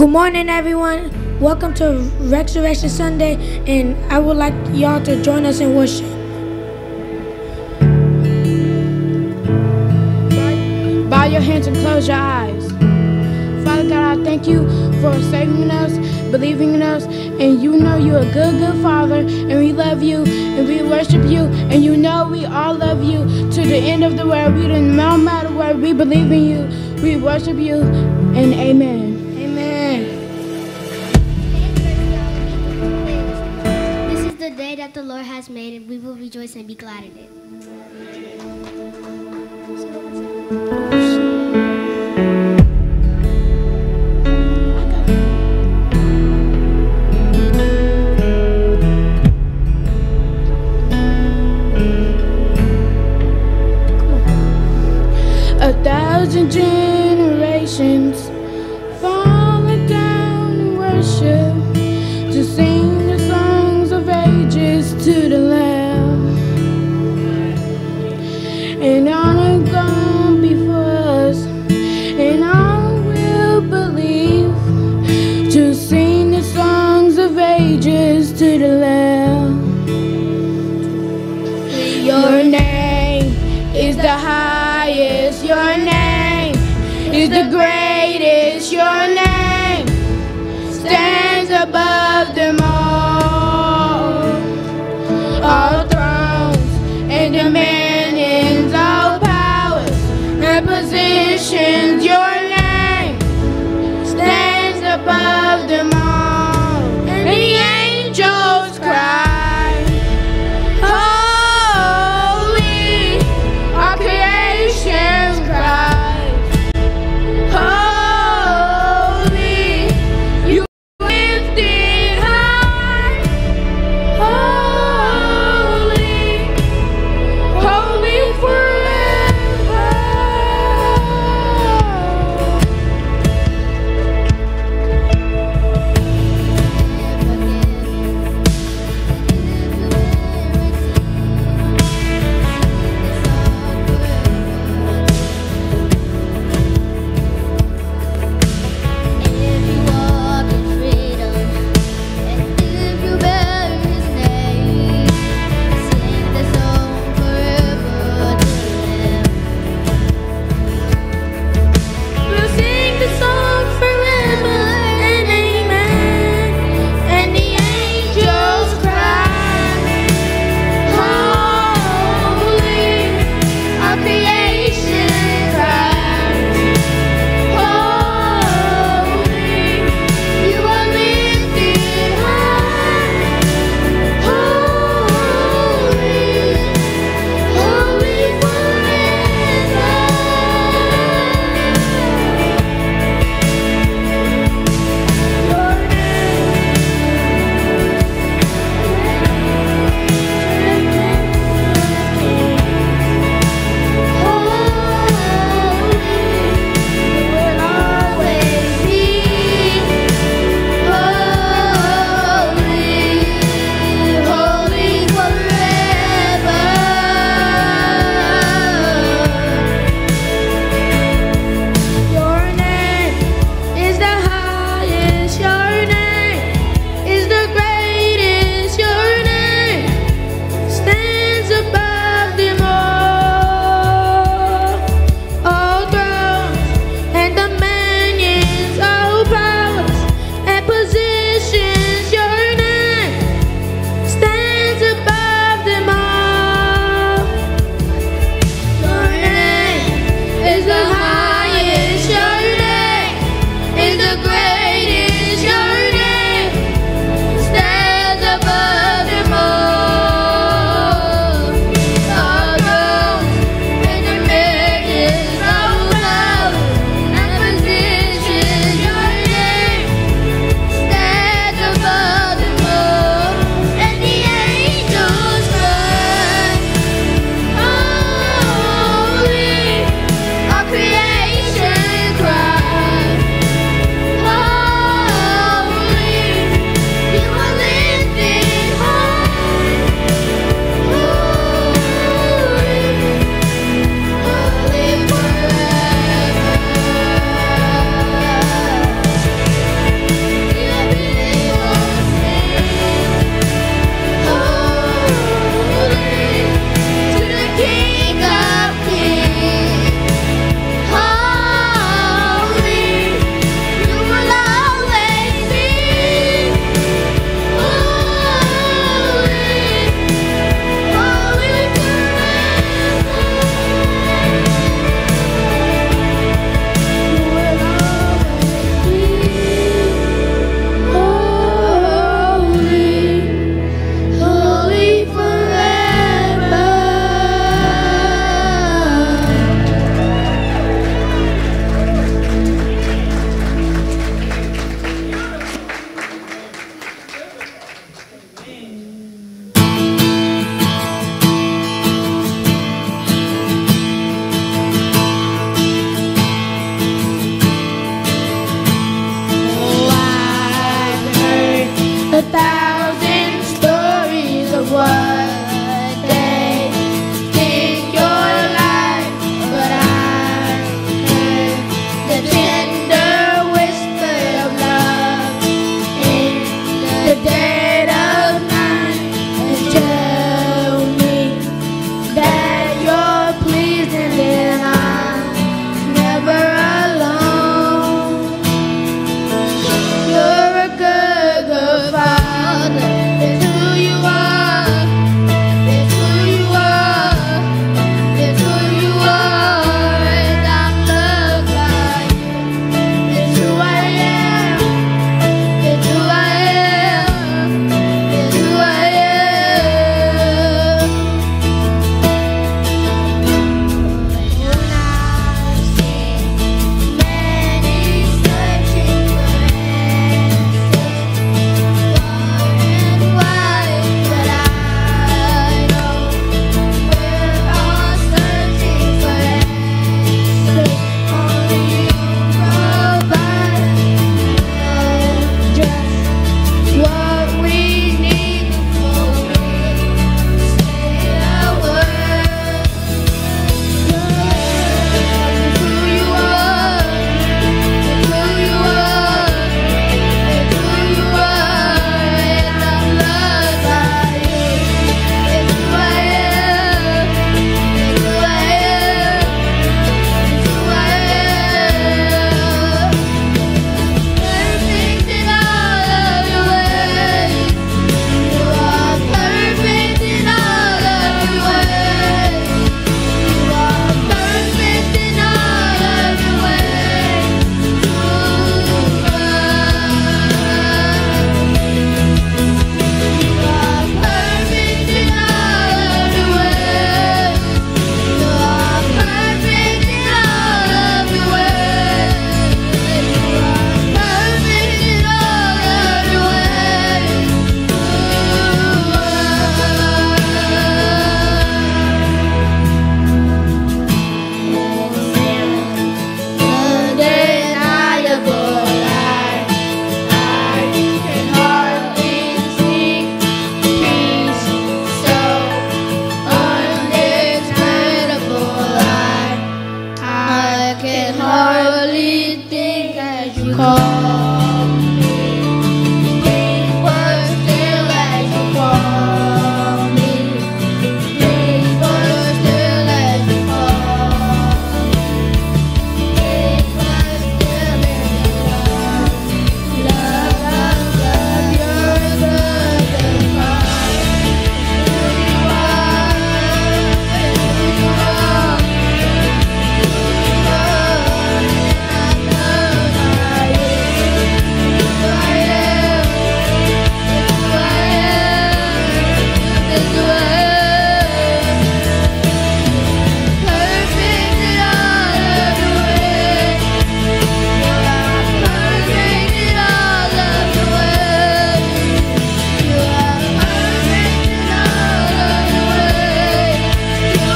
Good morning, everyone. Welcome to Resurrection Sunday, and I would like y'all to join us in worship. Bow your hands and close your eyes. Father God, I thank you for saving us, believing in us, and you know you're a good, good Father, and we love you, and we worship you, and you know we all love you to the end of the world. No matter what, we believe in you, we worship you, and amen. The day that the Lord has made, and we will rejoice and be glad in it. 1,000 generations falling down in worship to sing the songs of ages to the Lamb, and honor gone before 1,000 stories of what they think you're like, but I heard the tender whisper of love in the dead of night, and tell me that you're pleased and that I'm never alone. You're a good, good father. It's who you are. It's who you are. It's who you are. And I'm loved by you. It's who I am. It's who I am. It's who I am. When I've seen many searching for answers far and wide, but I know we're all searching for answers. Only you provide. Know just what we need before we say a word. It's who you are. It's who you are. It's who you are. And I'm loved by you. It's who I am. It's who I am. It's who I am. Perfect in all of your ways. You are perfect in all of your ways. You are perfect in all of your ways. You are perfect in all of your ways. You are perfect in all of your ways. You are perfect in all of your Undeniable light, I can hardly see. Peace so unexplainable light, I can hardly think as you call me. Please work still as you call me. Please work still as you call me. Please work still as you call me. Love, love, love, you're a good, good father. It's who you are. It's who you are. It's who you are. And I'm loved by you. It's who I am. It's who I am. It's who I am. Perfect in all of your ways. You are perfect in all of your ways. You are perfect in all of your ways. You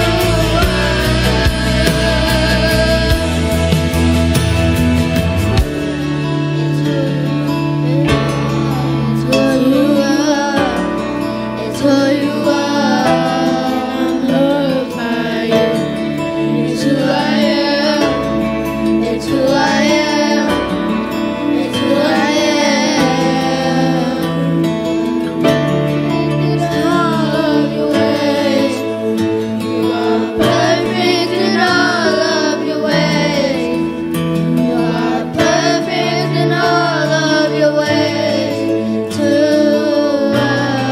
It's who you are. I'm loved by you. It's who I am. It's who I am. It's who I am. In all of your ways. You are perfect in all of your ways. You are perfect in all of your ways to us.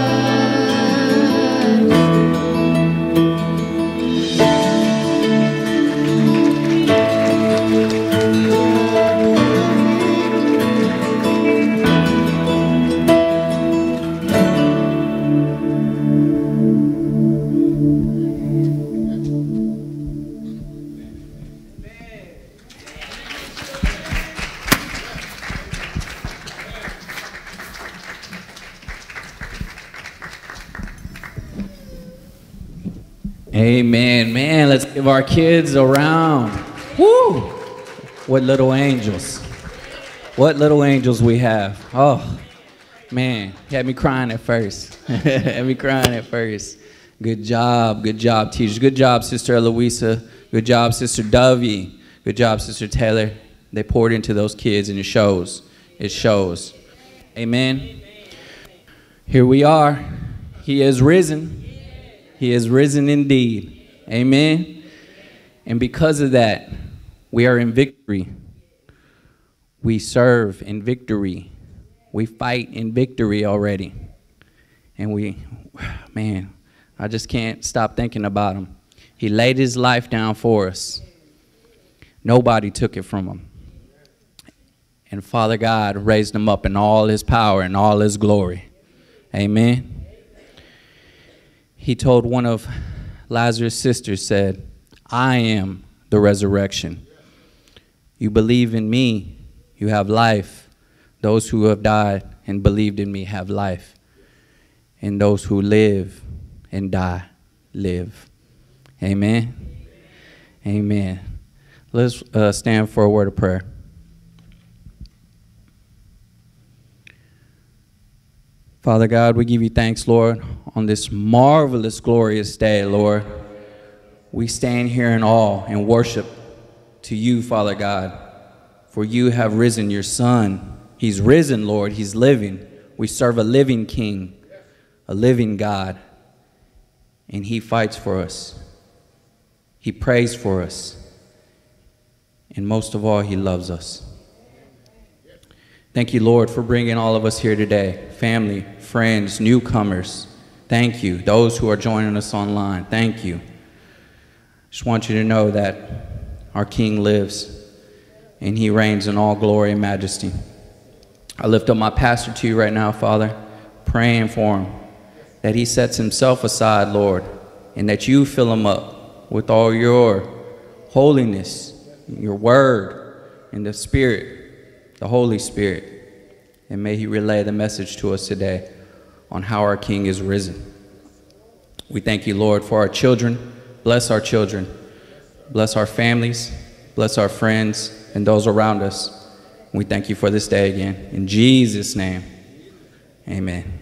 Amen, man. Let's give our kids a round. Woo! What little angels. What little angels we have. Oh, Man, he had me crying at first. Had me crying at first. Good job, teachers. Good job, Sister Eloisa. Good job, Sister Dovey. Good job, Sister Taylor. They poured into those kids, and it shows. It shows. Amen. Here we are. He is risen. He is risen indeed. Amen. And because of that, we are in victory. We serve in victory. We fight in victory already. And man, I just can't stop thinking about him. He laid his life down for us. Nobody took it from him. And Father God raised him up in all his power and all his glory. Amen. He told one of Lazarus' sisters, said, I am the resurrection. You believe in me, you have life. Those who have died and believed in me have life. And those who live and die, live. Amen. Amen. Let's stand for a word of prayer. Father God, we give you thanks, Lord, on this marvelous, glorious day, Lord. We stand here in awe and worship to you, Father God, for you have risen your Son. He's risen, Lord. He's living. We serve a living King, a living God, and he fights for us. He prays for us, and most of all, he loves us. Thank you, Lord, for bringing all of us here today, family, friends, newcomers. Thank you. Those who are joining us online, thank you. Just want you to know that our King lives, and he reigns in all glory and majesty. I lift up my pastor to you right now, Father, praying for him, that he sets himself aside, Lord, and that you fill him up with all your holiness, your word, and the Spirit, the Holy Spirit. And may he relay the message to us today on how our King is risen. We thank you, Lord, for our children. Bless our children. Bless our families. Bless our friends and those around us. We thank you for this day again. In Jesus' name, amen.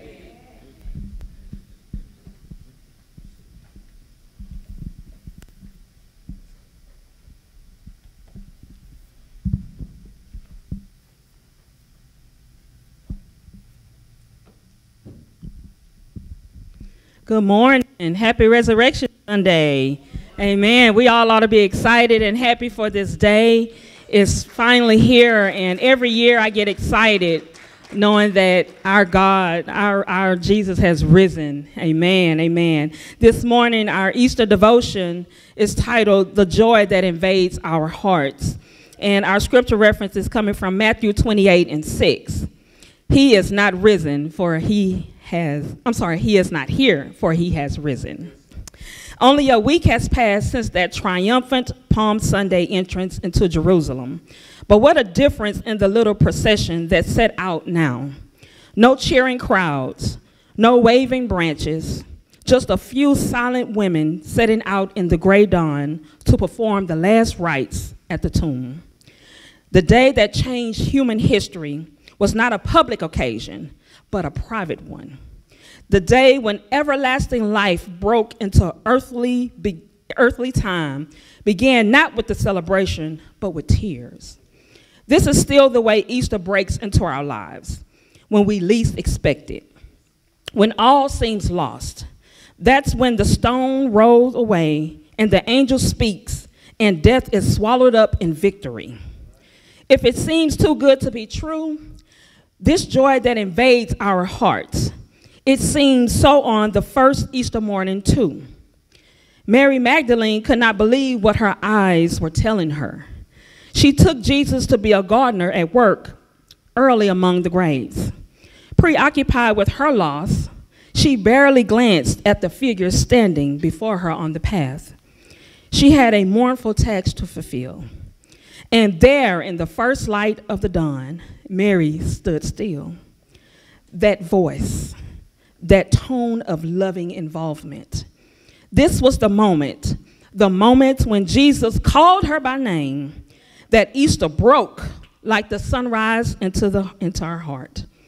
Good morning and happy Resurrection Sunday. Amen. We all ought to be excited and happy for this day. It's finally here, and every year I get excited knowing that our God, our Jesus has risen. Amen. Amen. This morning our Easter devotion is titled The Joy That Invades Our Hearts. And our scripture reference is coming from Matthew 28:6. He is not risen, for he is not here, for he has risen. Only a week has passed since that triumphant Palm Sunday entrance into Jerusalem. But what a difference in the little procession that set out now. No cheering crowds, no waving branches, just a few silent women setting out in the gray dawn to perform the last rites at the tomb. The day that changed human history was not a public occasion, but a private one. The day when everlasting life broke into earthly time began not with the celebration, but with tears. This is still the way Easter breaks into our lives, when we least expect it. When all seems lost, that's when the stone rolls away and the angel speaks and death is swallowed up in victory. If it seems too good to be true, this joy that invades our hearts, it seems so on the first Easter morning too. Mary Magdalene could not believe what her eyes were telling her. She took Jesus to be a gardener at work early among the graves. Preoccupied with her loss, she barely glanced at the figure standing before her on the path. She had a mournful task to fulfill. And there, in the first light of the dawn, Mary stood still. That voice, that tone of loving involvement. This was the moment when Jesus called her by name, that Easter broke like the sunrise into her heart.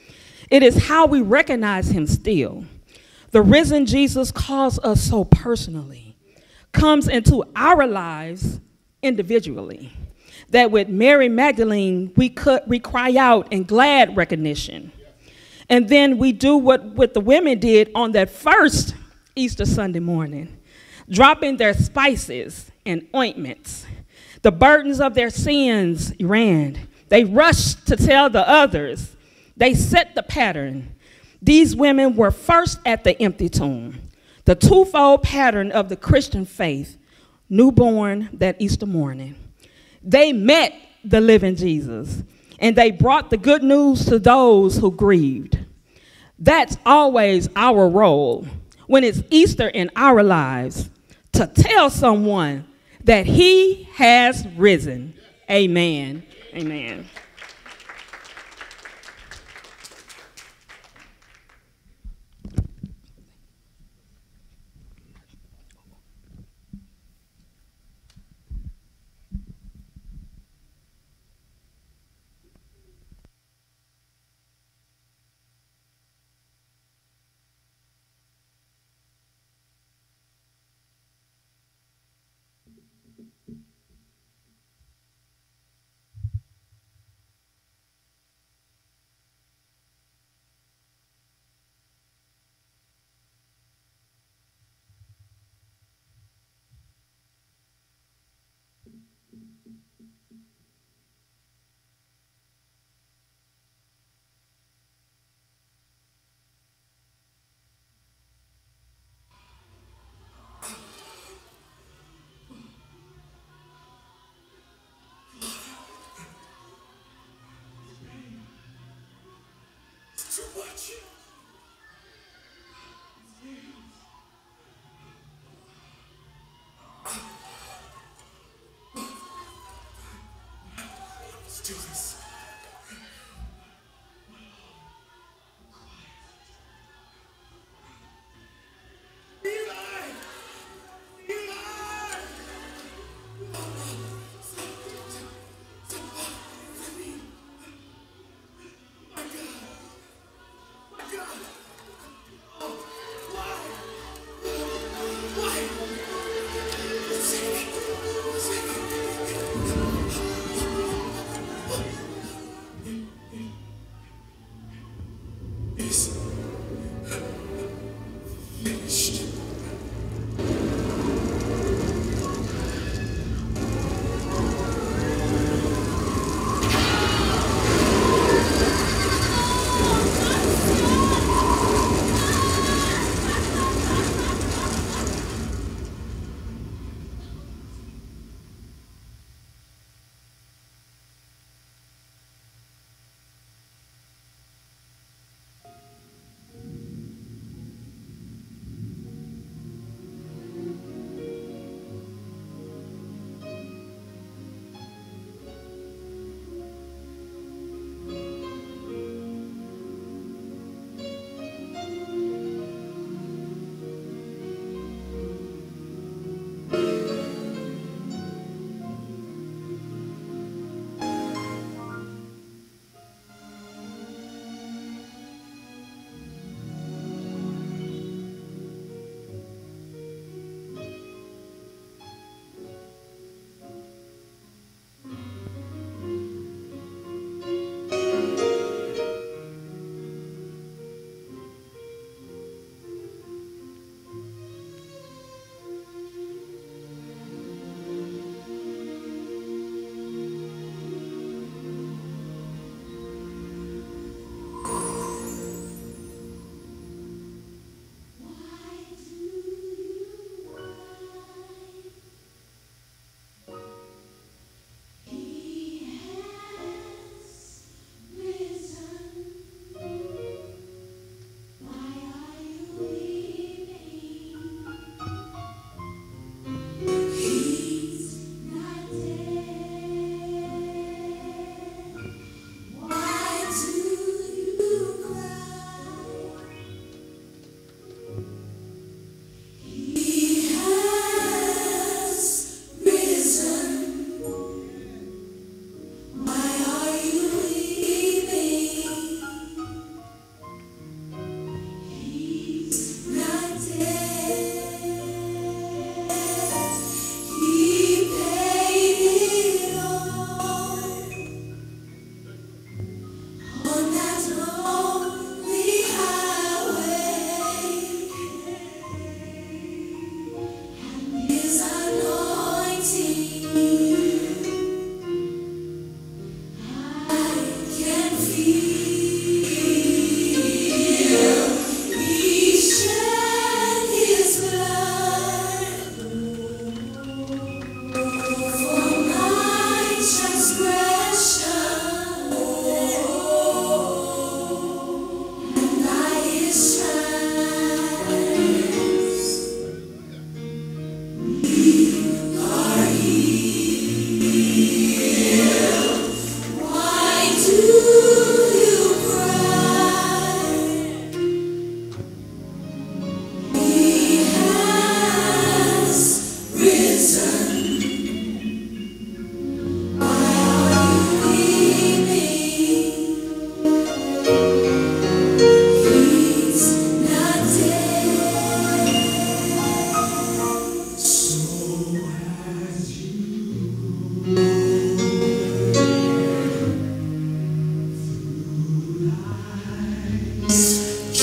It is how we recognize him still. The risen Jesus calls us so personally, comes into our lives individually, that with Mary Magdalene, we cry out in glad recognition. And then we do what the women did on that first Easter Sunday morning, dropping their spices and ointments. The burdens of their sins ran. They rushed to tell the others. They set the pattern. These women were first at the empty tomb, the twofold pattern of the Christian faith, newborn that Easter morning. They met the living Jesus, and they brought the good news to those who grieved. That's always our role when it's Easter in our lives, to tell someone that he has risen. Amen. Amen.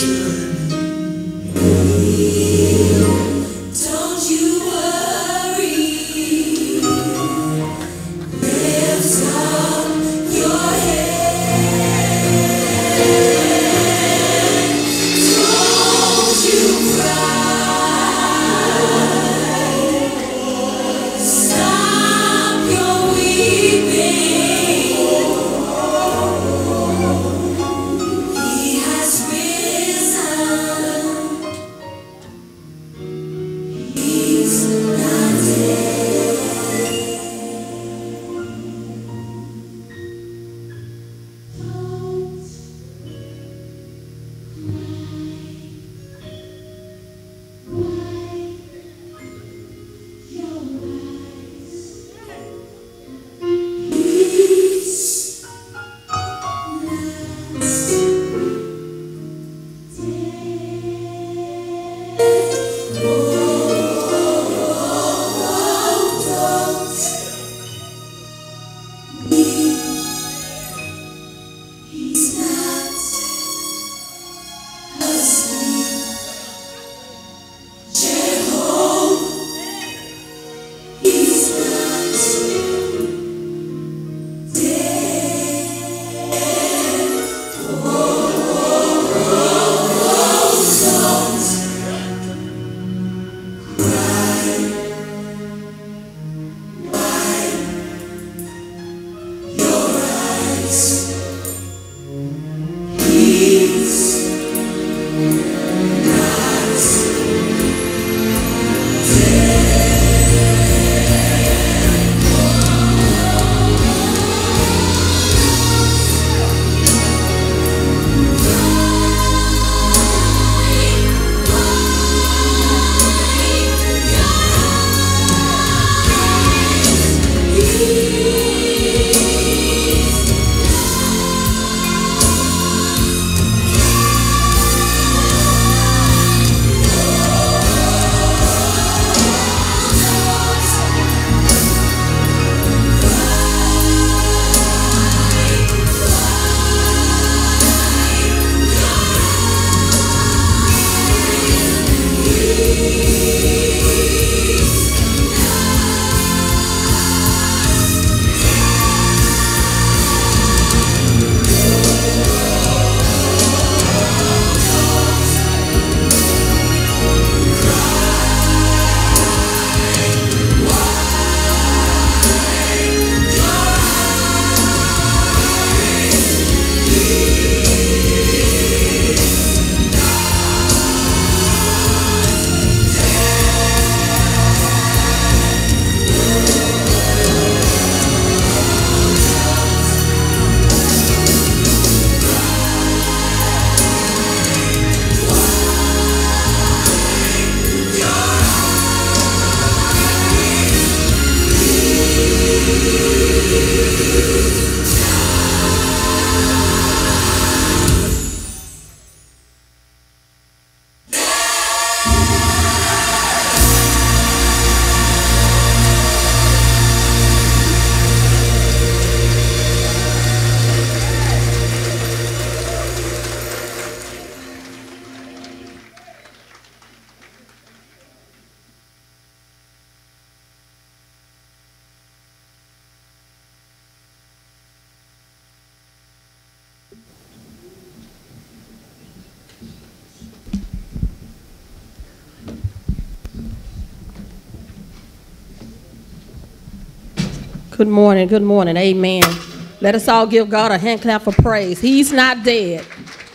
Good morning, amen. Let us all give God a hand clap for praise. He's not dead.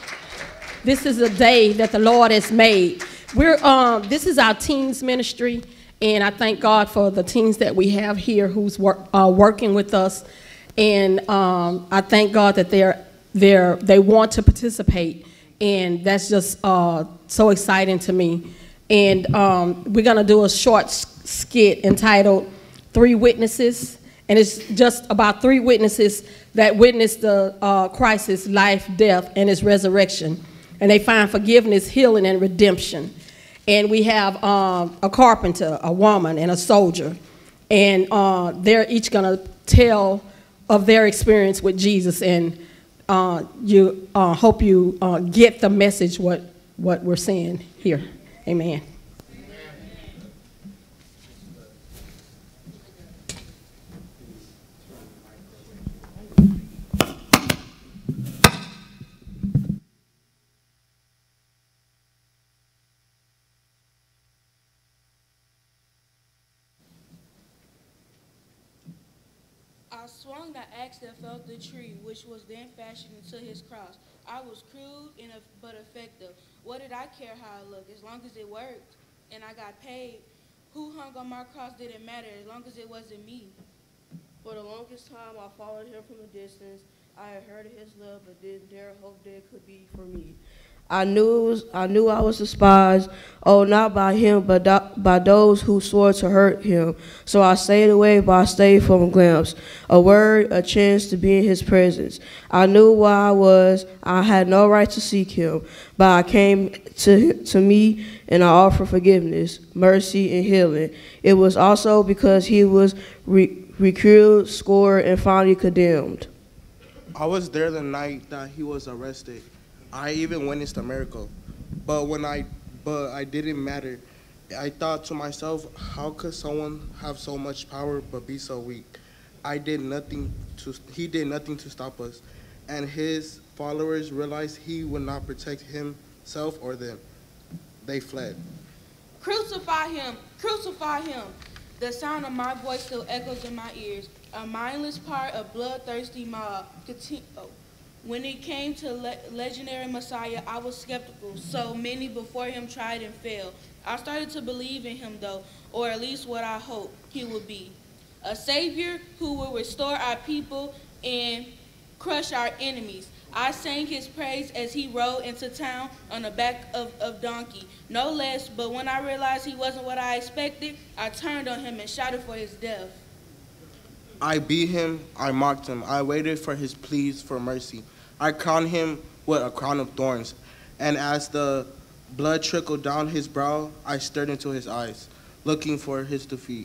This is a day that the Lord has made. This is our teens ministry, and I thank God for the teens that we have here who's working with us. And I thank God that they want to participate, and that's just so exciting to me. And we're gonna do a short skit entitled 3 Witnesses. And it's just about 3 witnesses that witnessed the Christ's life, death, and his resurrection. And they find forgiveness, healing, and redemption. And we have a carpenter, a woman, and a soldier. And they're each going to tell of their experience with Jesus. And hope you get the message what what we're seeing here. Amen. I swung the axe that felled the tree, which was then fashioned into his cross. I was crude but effective. What did I care how it looked, as long as it worked and I got paid? Who hung on my cross didn't matter, as long as it wasn't me. For the longest time, I followed him from a distance. I had heard of his love, but didn't dare hope that it could be for me. I knew I was despised, oh, not by him, but by those who swore to hurt him. So I stayed away, but I stayed from a glimpse, a word, a chance to be in his presence. I knew where I was. I had no right to seek him, but I came to me and I offered forgiveness, mercy, and healing. It was also because he was recruited, scored, and finally condemned. I was there the night that he was arrested. I even witnessed a miracle, but I didn't matter. I thought to myself, how could someone have so much power but be so weak? He did nothing to stop us, and his followers realized he would not protect himself or them. They fled. Crucify him! Crucify him! The sound of my voice still echoes in my ears. A mindless part of bloodthirsty mob. When it came to legendary Messiah, I was skeptical. So many before him tried and failed. I started to believe in him, though, or at least what I hoped he would be. A savior who will restore our people and crush our enemies. I sang his praise as he rode into town on the back of donkey, no less, but when I realized he wasn't what I expected, I turned on him and shouted for his death. I beat him, I mocked him, I waited for his pleas for mercy. I crowned him with a crown of thorns, and as the blood trickled down his brow, I stared into his eyes, looking for his defeat.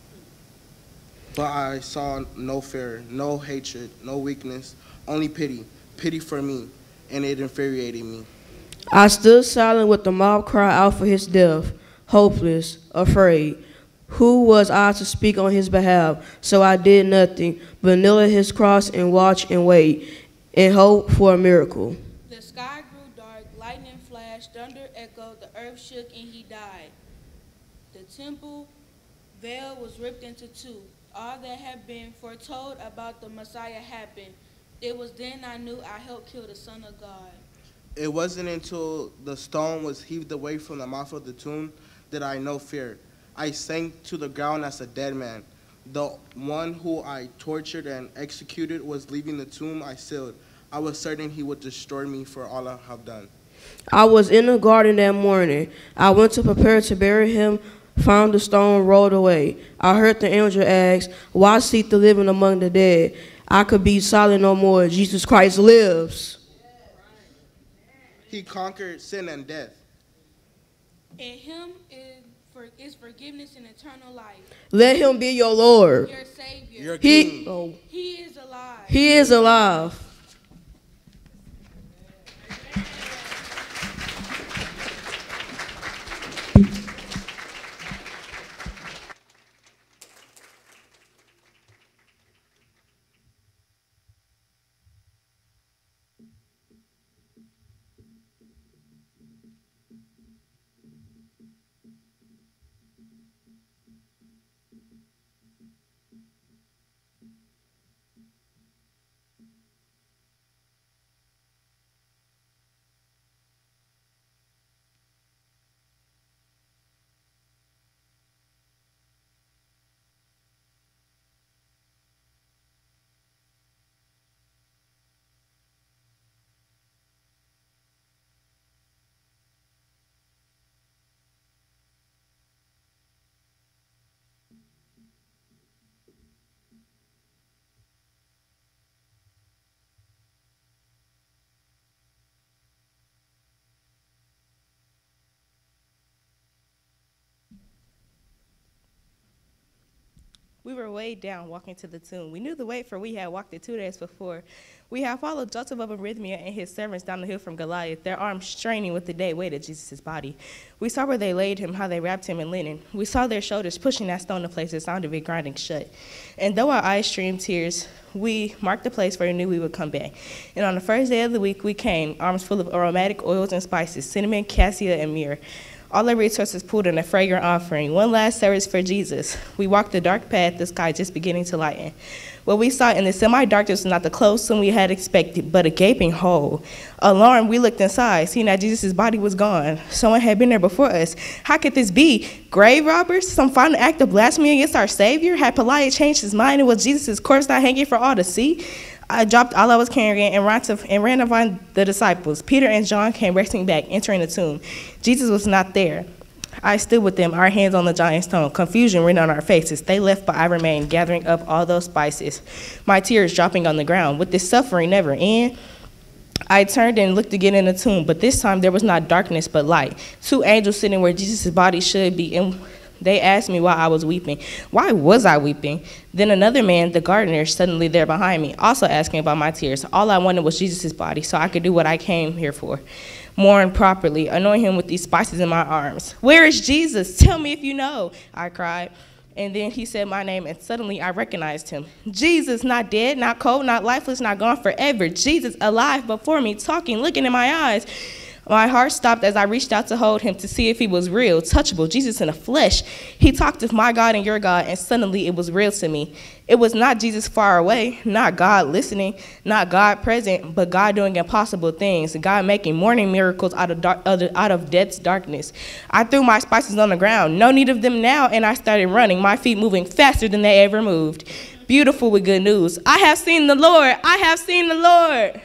But I saw no fear, no hatred, no weakness, only pity for me, and it infuriated me. I stood silent with the mob cry out for his death, hopeless, afraid. Who was I to speak on his behalf? So I did nothing but kneel at his cross and watch and wait and hope for a miracle. The sky grew dark, lightning flashed, thunder echoed, the earth shook, and he died. The temple veil was ripped into two. All that had been foretold about the Messiah happened. It was then I knew I helped kill the Son of God. It wasn't until the stone was heaved away from the mouth of the tomb that I know fear. I sank to the ground as a dead man. The one who I tortured and executed was leaving the tomb I sealed. I was certain he would destroy me for all I have done. I was in the garden that morning. I went to prepare to bury him, found the stone rolled away. I heard the angel ask, why seek the living among the dead? I could be silent no more. Jesus Christ lives. He conquered sin and death. In him is forgiveness and eternal life. Let him be your Lord. Your Savior. Your King. He is alive. He is alive. We were weighed down walking to the tomb. We knew the way, for we had walked it 2 days before. We had followed Joseph of Arimathea and his servants down the hill from Goliath, their arms straining with the dead weight of Jesus' body. We saw where they laid him, how they wrapped him in linen. We saw their shoulders pushing that stone to place, the sound of it grinding shut. And though our eyes streamed tears, we marked the place where we knew we would come back. And on the first day of the week, we came, arms full of aromatic oils and spices, cinnamon, cassia, and myrrh. All our resources pooled in a fragrant offering, one last service for Jesus. We walked the dark path, the sky just beginning to lighten. What we saw in the semi-darkness was not the closed tomb we had expected, but a gaping hole. Alarmed, we looked inside, seeing that Jesus' body was gone. Someone had been there before us. How could this be? Grave robbers? Some final act of blasphemy against our Savior? Had Pilate changed his mind and was Jesus' corpse not hanging for all to see? I dropped all I was carrying and ran to find the disciples. Peter and John came racing back, entering the tomb. Jesus was not there. I stood with them, our hands on the giant stone, confusion written on our faces. They left, but I remained, gathering up all those spices, my tears dropping on the ground. Would this suffering never end? I turned and looked again in the tomb, but this time there was not darkness but light. 2 angels sitting where Jesus' body should be, and they asked me why I was weeping. Why was I weeping? Then another man, the gardener, suddenly there behind me, also asking about my tears. All I wanted was Jesus' body, so I could do what I came here for. Mourn properly, anoint him with these spices in my arms. Where is Jesus? Tell me if you know, I cried. And then he said my name, and suddenly I recognized him. Jesus, not dead, not cold, not lifeless, not gone forever. Jesus, alive before me, talking, looking in my eyes. My heart stopped as I reached out to hold him to see if he was real, touchable, Jesus in the flesh. He talked of my God and your God, and suddenly it was real to me. It was not Jesus far away, not God listening, not God present, but God doing impossible things, God making morning miracles out of death's darkness. I threw my spices on the ground, no need of them now, and I started running, my feet moving faster than they ever moved. Beautiful with good news. I have seen the Lord. I have seen the Lord.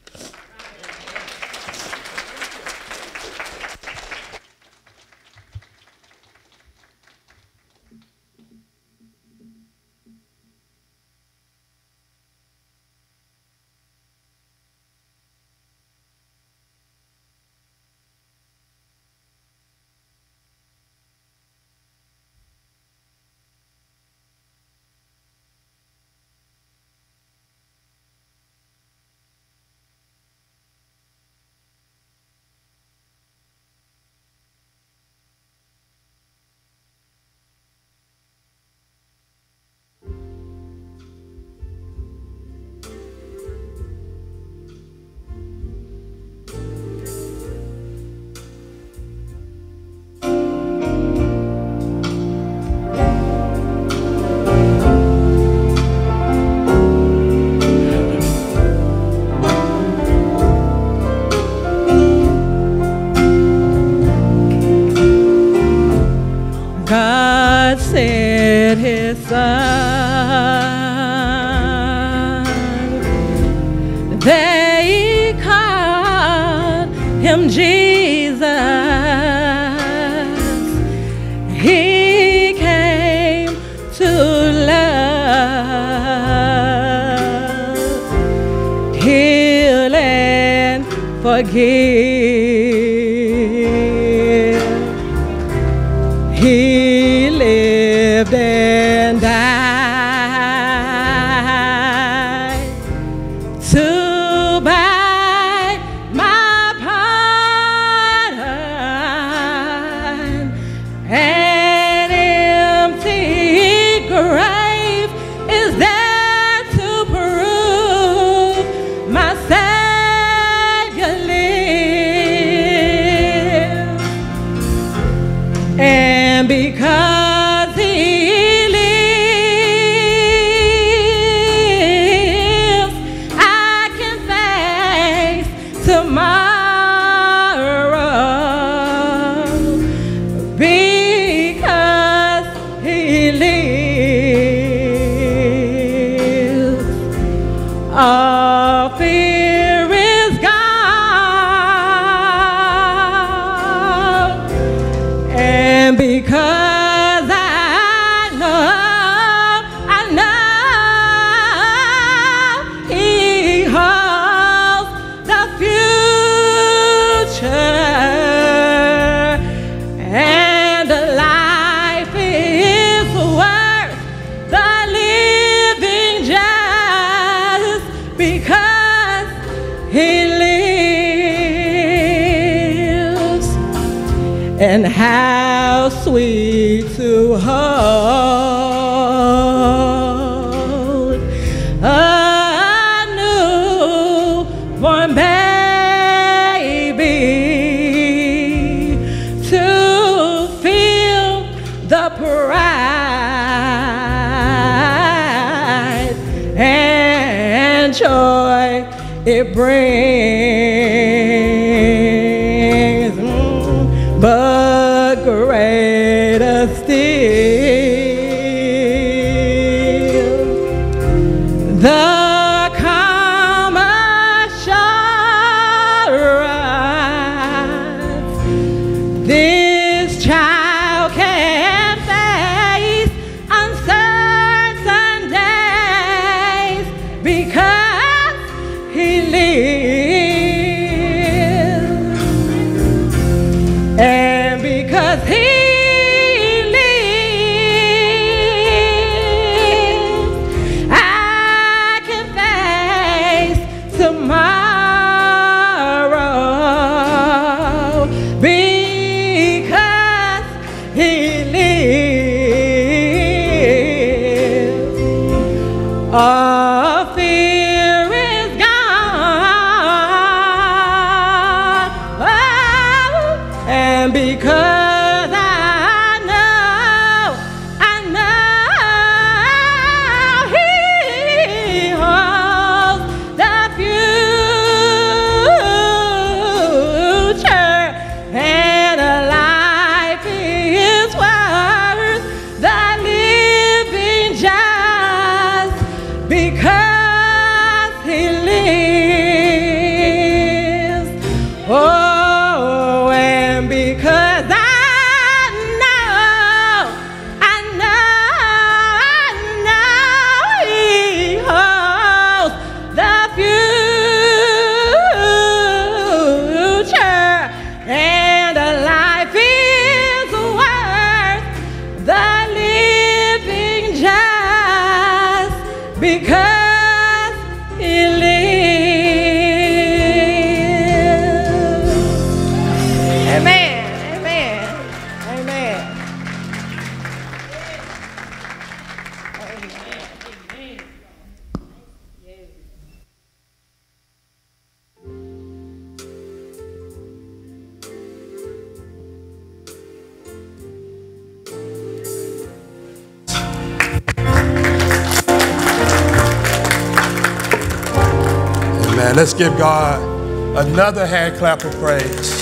God sent his son. They called him Jesus. He came to love, heal, and forgive. He lived and died to buy my pardon. An empty grave is there to prove my Savior lives. And because he lives, I can face tomorrow. Because he lives, all fear is gone. And because I know he holds the future, and life is worth the and how sweet to hold a newborn baby, to feel the pride and joy it brings, but greater still, the calm assurance this child can face uncertain days because he lives, and because he lives, I can face tomorrow because he lives. All fear is gone, oh, and because I know he holds the future, and a life is worth the living just because he lives. Oh, and because I know he holds the future, and a life is worth the living just because he lives. Amen. Amen. Amen. Amen. Let's give God another hand clap of praise.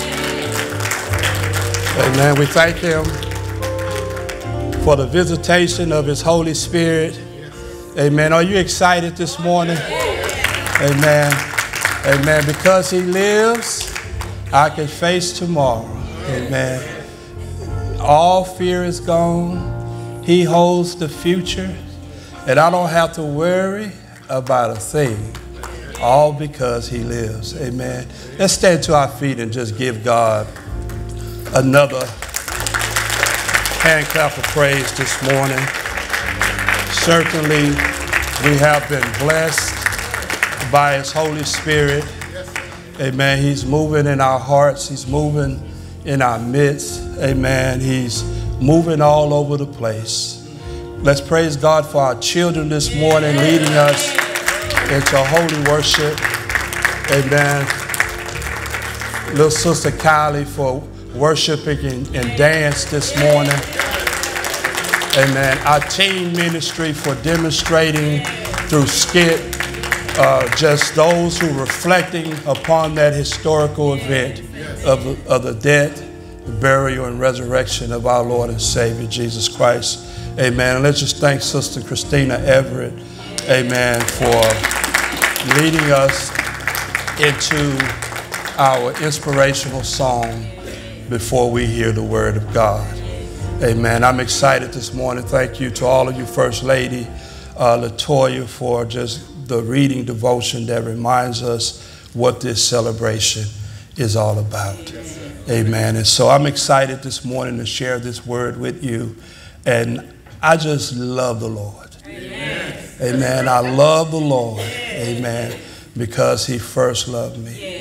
Amen. We thank him for the visitation of his Holy Spirit. Amen. Are you excited this morning? Amen. Amen. Because he lives, I can face tomorrow. Amen. All fear is gone. He holds the future, and I don't have to worry about a thing. All because he lives. Amen. Let's stand to our feet and just give God another hand clap of praise this morning. Certainly, we have been blessed by his Holy Spirit. Amen. He's moving in our hearts. He's moving in our midst. Amen. He's moving all over the place. Let's praise God for our children this morning, leading us into holy worship. Amen. Little Sister Kylie for worshiping and dance this morning. Amen. Our teen ministry for demonstrating through skit, just those who reflecting upon that historical event of the death, burial, and resurrection of our Lord and Savior, Jesus Christ. Amen. And let's just thank Sister Christina Everett, amen, for leading us into our inspirational song before we hear the word of God. Amen. I'm excited this morning. Thank you to all of you, First Lady Latoya, for just the reading devotion that reminds us what this celebration is all about. Amen. And so I'm excited this morning to share this word with you. And I just love the Lord. Amen. Amen. I love the Lord. Amen. Because he first loved me.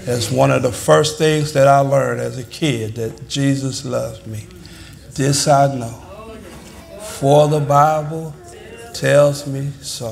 As one of the first things that I learned as a kid, that Jesus loves me. This I know, for the Bible tells me so.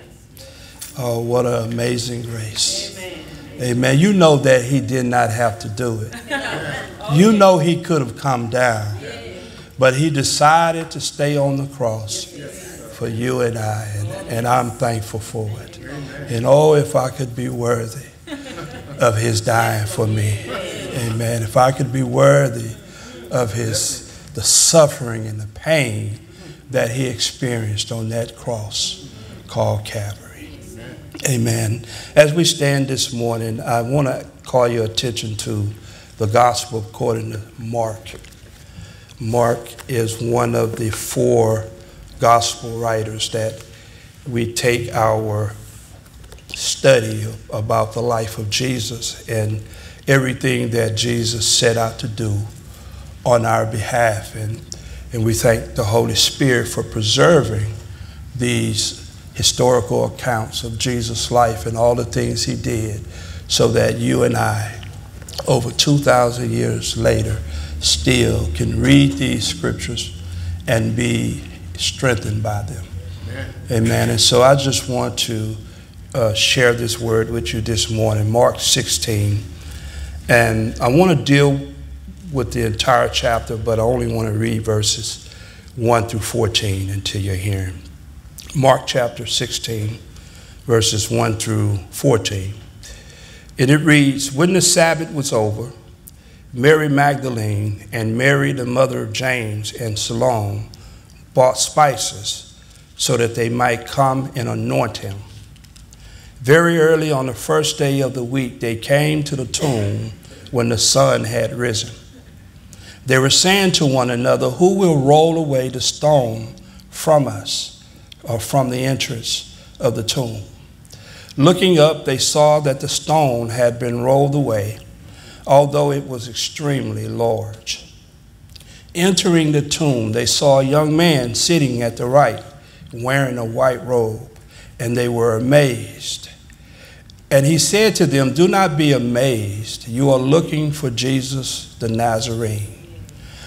Oh, what an amazing grace. Amen. You know that he did not have to do it. You know he could have come down, but he decided to stay on the cross for you and I, and I'm thankful for it. And oh, if I could be worthy of his dying for me. Amen. If I could be worthy of the suffering and the pain that he experienced on that cross called Calvary. Amen. As we stand this morning, I want to call your attention to the gospel according to Mark. Mark is one of the 4 gospel writers that we take our study about the life of Jesus and everything that Jesus set out to do on our behalf. And we thank the Holy Spirit for preserving these historical accounts of Jesus' life and all the things he did so that you and I, over 2,000 years later, still can read these scriptures and be strengthened by them. Amen. And so I just want to share this word with you this morning, Mark 16. And I want to deal with the entire chapter, but I only want to read verses 1 through 14 until you're hearing. Mark chapter 16, verses 1 through 14. And it reads, when the Sabbath was over, Mary Magdalene and Mary, the mother of James, and Salome bought spices so that they might come and anoint him. Very early on the first day of the week, they came to the tomb when the sun had risen. They were saying to one another, who will roll away the stone from us, or from the entrance of the tomb? Looking up, they saw that the stone had been rolled away, although it was extremely large. Entering the tomb, they saw a young man sitting at the right, wearing a white robe, and they were amazed. And he said to them, do not be amazed. You are looking for Jesus the Nazarene,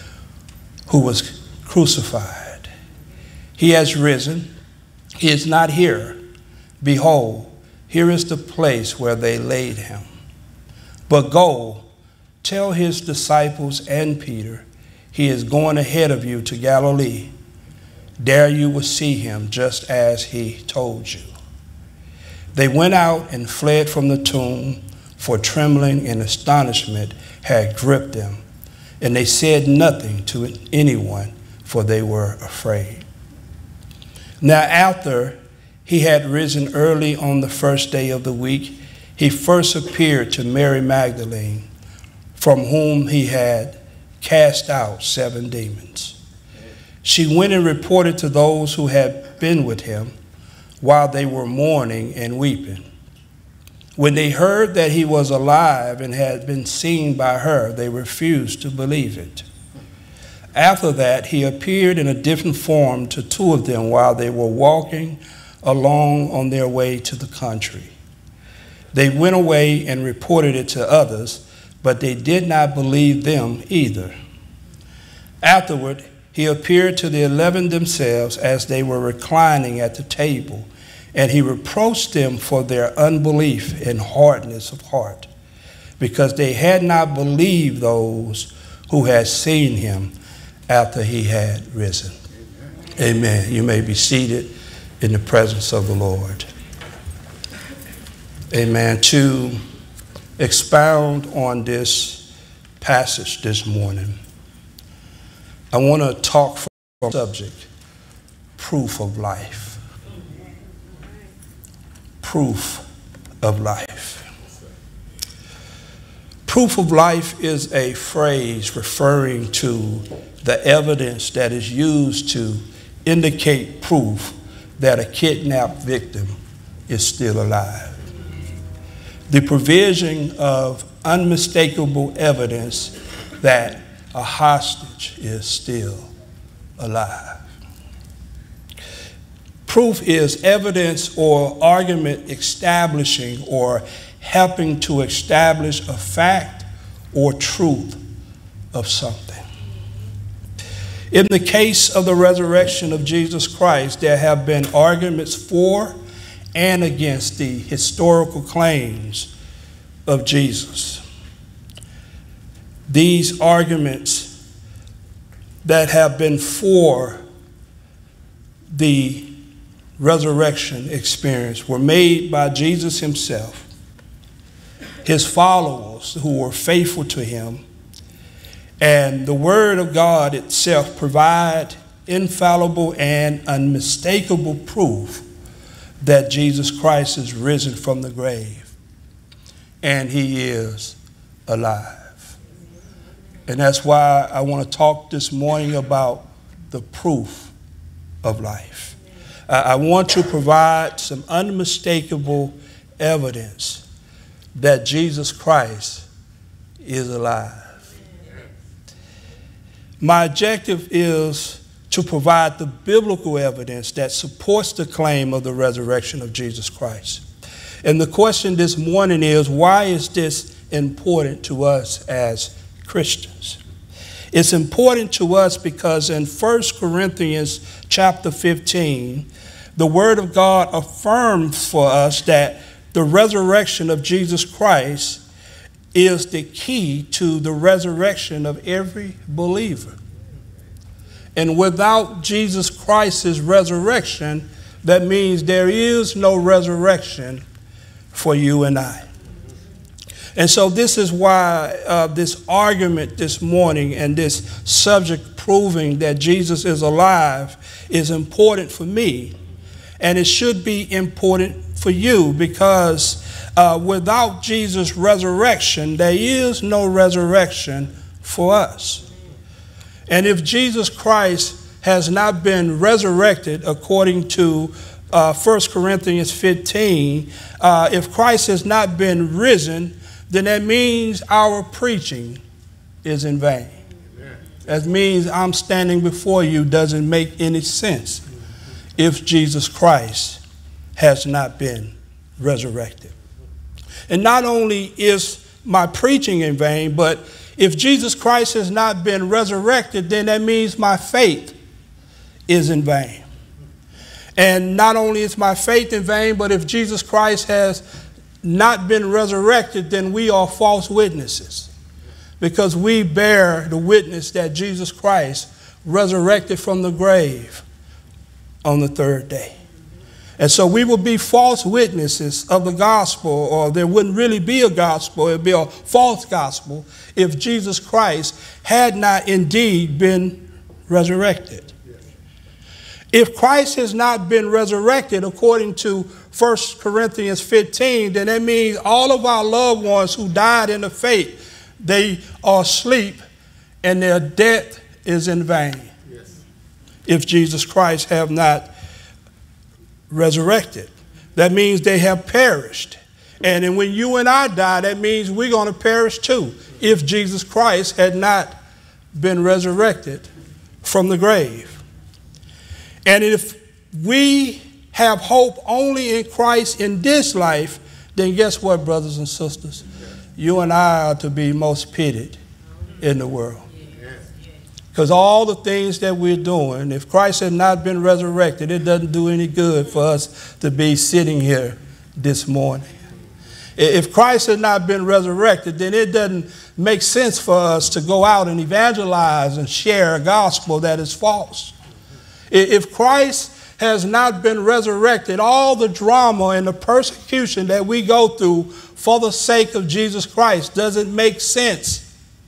who was crucified. He has risen. He is not here. Behold, here is the place where they laid him. But go, tell his disciples and Peter, he is going ahead of you to Galilee. There you will see him just as he told you. They went out and fled from the tomb, for trembling and astonishment had gripped them. And they said nothing to anyone, for they were afraid. Now after he had risen early on the first day of the week, he first appeared to Mary Magdalene, from whom he had cast out 7 demons. She went and reported to those who had been with him while they were mourning and weeping. When they heard that he was alive and had been seen by her, they refused to believe it. After that, he appeared in a different form to 2 of them while they were walking along on their way to the country. They went away and reported it to others, but they did not believe them either. Afterward, he appeared to the 11 themselves as they were reclining at the table, and he reproached them for their unbelief and hardness of heart, because they had not believed those who had seen him after he had risen. Amen. You may be seated in the presence of the Lord. Amen. To expound on this passage this morning, I want to talk from the subject, proof of life. Proof of life. Proof of life is a phrase referring to the evidence that is used to indicate proof that a kidnapped victim is still alive. The provision of unmistakable evidence that a hostage is still alive. Proof is evidence or argument establishing or helping to establish a fact or truth of something. In the case of the resurrection of Jesus Christ, there have been arguments for and against the historical claims of Jesus. These arguments that have been for the resurrection experience were made by Jesus himself, his followers who were faithful to him, and the Word of God itself provide infallible and unmistakable proof that Jesus Christ is risen from the grave and he is alive. And that's why I want to talk this morning about the proof of life. I want to provide some unmistakable evidence that Jesus Christ is alive. My objective is to provide the biblical evidence that supports the claim of the resurrection of Jesus Christ. And the question this morning is, why is this important to us as Christians? It's important to us because in 1 Corinthians chapter 15, the Word of God affirms for us that the resurrection of Jesus Christ is the key to the resurrection of every believer. And without Jesus Christ's resurrection, that means there is no resurrection for you and I. And so this is why this argument this morning and this subject proving that Jesus is alive is important for me. And it should be important for you because without Jesus' resurrection, there is no resurrection for us. And if Jesus Christ has not been resurrected according to 1 Corinthians 15, if Christ has not been risen, then that means our preaching is in vain. That means I'm standing before you doesn't make any sense if Jesus Christ has not been resurrected. And not only is my preaching in vain, but if Jesus Christ has not been resurrected, then that means my faith is in vain. And not only is my faith in vain, but if Jesus Christ has not been resurrected, then we are false witnesses, because we bear the witness that Jesus Christ resurrected from the grave on the third day. And so we will be false witnesses of the gospel, or there wouldn't really be a gospel. It would be a false gospel if Jesus Christ had not indeed been resurrected. If Christ has not been resurrected according to 1 Corinthians 15, then that means all of our loved ones who died in the faith, they are asleep and their death is in vain. Yes. If Jesus Christ have not resurrected, that means they have perished. And then when you and I die, that means we're going to perish too, if Jesus Christ had not been resurrected from the grave. And if we have hope only in Christ in this life, then guess what, brothers and sisters? You and I are to be most pitied in the world. Because all the things that we're doing, if Christ had not been resurrected, it doesn't do any good for us to be sitting here this morning. If Christ had not been resurrected, then it doesn't make sense for us to go out and evangelize and share a gospel that is false. If Christ has not been resurrected, all the drama and the persecution that we go through for the sake of Jesus Christ doesn't make sense.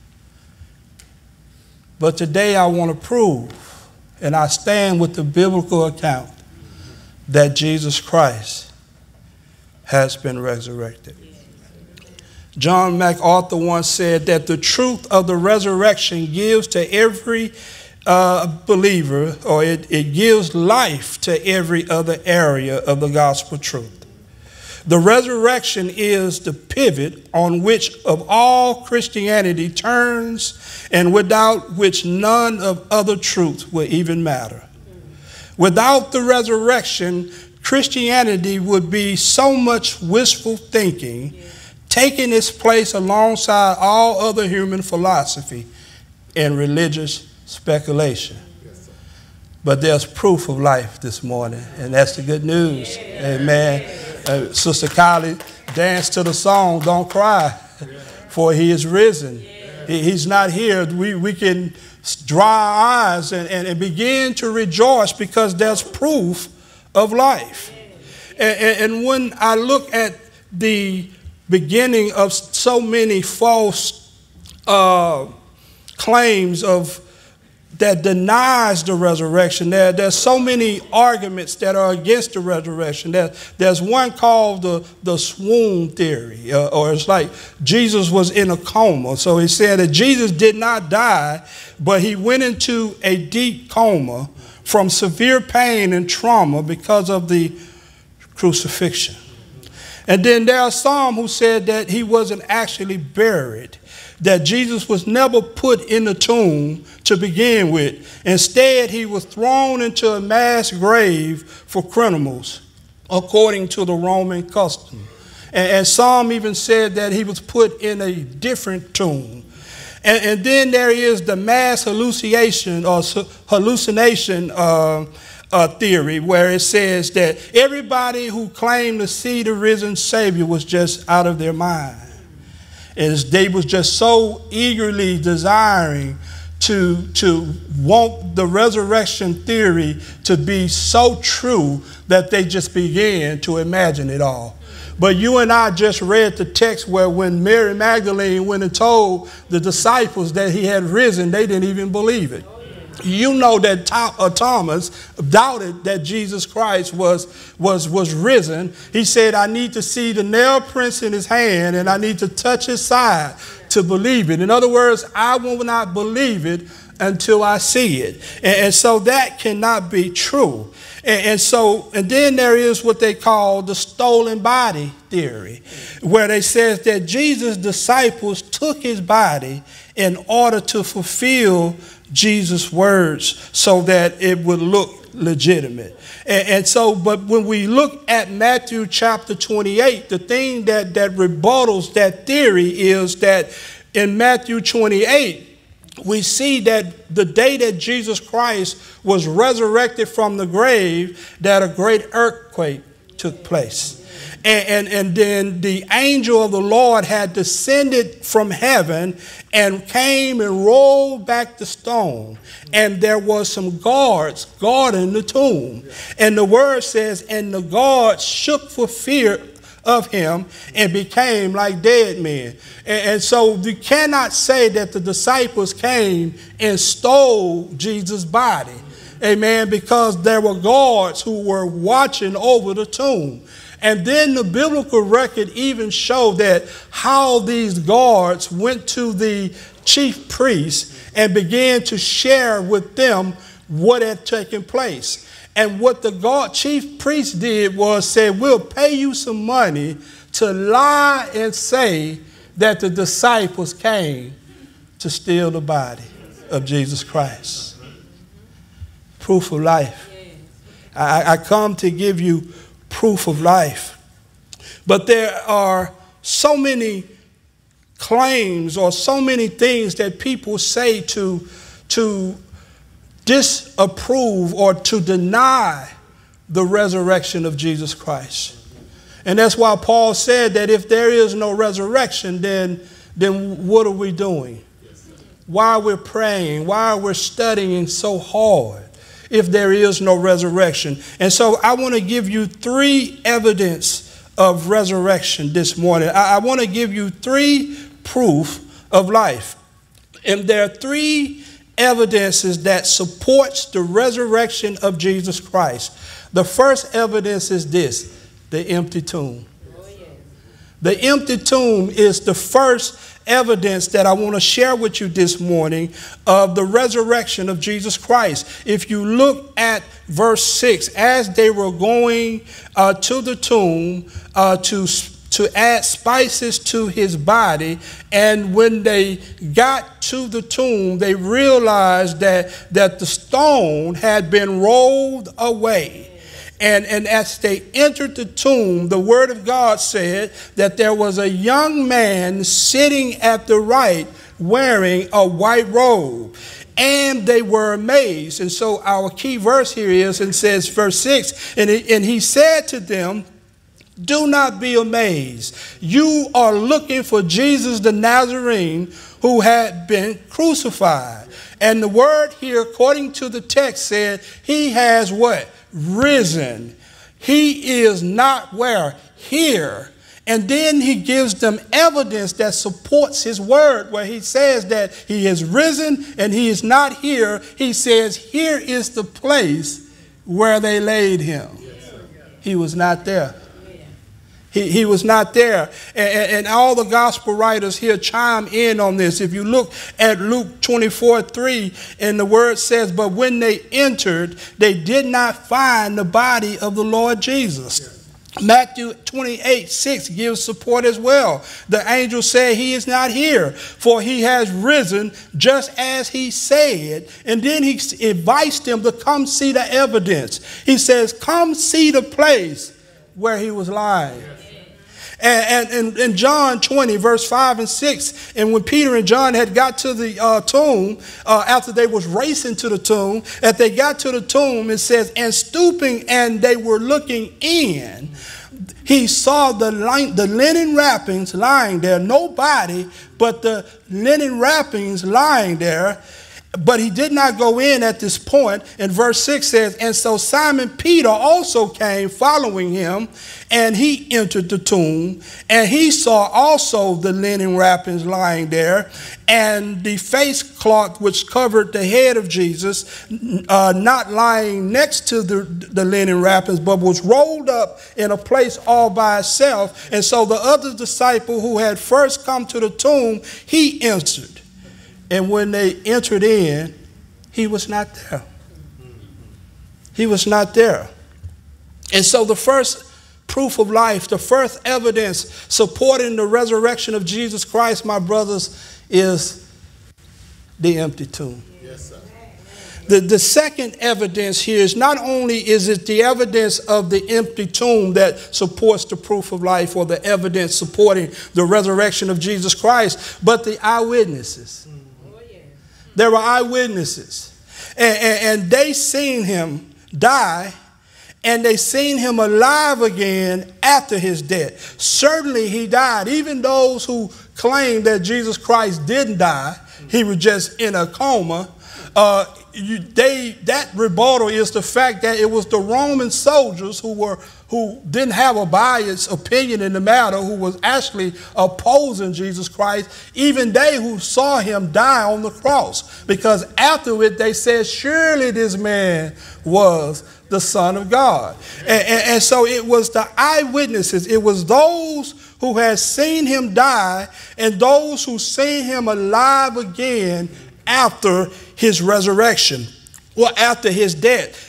But today I want to prove, and I stand with the biblical account, that Jesus Christ has been resurrected. John MacArthur once said that the truth of the resurrection gives to every believer, or it gives life to every other area of the gospel truth. The resurrection is the pivot on which of all Christianity turns, and without which none of other truths will even matter. Without the resurrection, Christianity would be so much wishful thinking taking its place alongside all other human philosophy and religious speculation. But there's proof of life this morning, and that's the good news. Amen. Sister Kylie danced to the song, "Don't Cry, for he is risen." He's not here. We can dry our eyes and begin to rejoice because there's proof of life. And when I look at the beginning of so many false claims of that denies the resurrection. There's so many arguments that are against the resurrection. There's one called the swoon theory, or it's like Jesus was in a coma. So he said that Jesus did not die, but he went into a deep coma from severe pain and trauma because of the crucifixion. And then there are some who said that he wasn't actually buried, that Jesus was never put in the tomb to begin with. Instead, he was thrown into a mass grave for criminals, according to the Roman custom. And some even said that he was put in a different tomb. And then there is the mass hallucination theory, where it says that everybody who claimed to see the risen Savior was just out of their mind. As they was just so eagerly desiring to want the resurrection theory to be so true that they just began to imagine it all. But you and I just read the text where when Mary Magdalene went and told the disciples that he had risen, they didn't even believe it. You know that Thomas doubted that Jesus Christ was risen. He said, I need to see the nail prints in his hand and I need to touch his side to believe it. In other words, I will not believe it until I see it. And so that cannot be true. And then there is what they call the stolen body theory, where they says that Jesus' disciples took his body in order to fulfill Jesus' words so that it would look legitimate. But when we look at Matthew chapter 28, the thing that rebuttals that theory is that in Matthew 28, we see that the day that Jesus Christ was resurrected from the grave, that a great earthquake took place. And then the angel of the Lord had descended from heaven and came and rolled back the stone. And there was some guards guarding the tomb. And the word says, and the guards shook for fear of him and became like dead men. And so you cannot say that the disciples came and stole Jesus' body. Amen. Because there were guards who were watching over the tomb. And then the biblical record even showed that how these guards went to the chief priests and began to share with them what had taken place. And what the chief priest did was said, we'll pay you some money to lie and say that the disciples came to steal the body of Jesus Christ. Proof of life. I come to give you proof of life. But there are so many claims or so many things that people say to disapprove or to deny the resurrection of Jesus Christ. And that's why Paul said that if there is no resurrection, then what are we doing? Why we're praying? Why we're studying so hard if there is no resurrection? And so I want to give you 3 evidence of resurrection this morning. I want to give you 3 proof of life. And there are 3 evidences that supports the resurrection of Jesus Christ. The first evidence is this, the empty tomb. The empty tomb is the first evidence that I want to share with you this morning of the resurrection of Jesus Christ. If you look at verse 6, as they were going to the tomb to add spices to his body, and when they got to the tomb, they realized that the stone had been rolled away. And as they entered the tomb, the word of God said that there was a young man sitting at the right wearing a white robe. And they were amazed. And so our key verse here is, and says, verse 6, and he said to them, do not be amazed. You are looking for Jesus the Nazarene who had been crucified. And the word here, according to the text, said he has what? Risen. He is not where? Here. And then he gives them evidence that supports his word, where he says that he is risen and he is not here. He says, here is the place where they laid him. He was not there. He was not there. And all the gospel writers here chime in on this. If you look at Luke 24:3, and the word says, but when they entered, they did not find the body of the Lord Jesus. Matthew 28:6 gives support as well. The angel said, he is not here, for he has risen just as he said. And then he invites them to come see the evidence. He says, come see the place where he was lying. And in John 20, verse 5 and 6, and when Peter and John had got to the tomb, after they was racing to the tomb, as they got to the tomb, it says, and stooping, and they were looking in, he saw the linen wrappings lying there. No body, but the linen wrappings lying there. But he did not go in at this point. And verse 6 says, and so Simon Peter also came following him, and he entered the tomb, and he saw also the linen wrappings lying there, and the face cloth which covered the head of Jesus, not lying next to the linen wrappings, but was rolled up in a place all by itself. And so the other disciple who had first come to the tomb, he entered. And when they entered in, he was not there. He was not there. And so the first proof of life, the first evidence supporting the resurrection of Jesus Christ, my brothers, is the empty tomb. Yes, sir. The second evidence here is not only is it the evidence of the empty tomb that supports the proof of life, or the evidence supporting the resurrection of Jesus Christ, but the eyewitnesses. There were eyewitnesses, and they seen him die, and they seen him alive again after his death. Certainly he died. Even those who claim that Jesus Christ didn't die, he was just in a coma, that rebuttal is the fact that it was the Roman soldiers who didn't have a biased opinion in the matter, who was actually opposing Jesus Christ, even they who saw him die on the cross. Because after it, they said, surely this man was the Son of God. And so it was the eyewitnesses. It was those who had seen him die and those who seen him alive again after his resurrection, or after his death.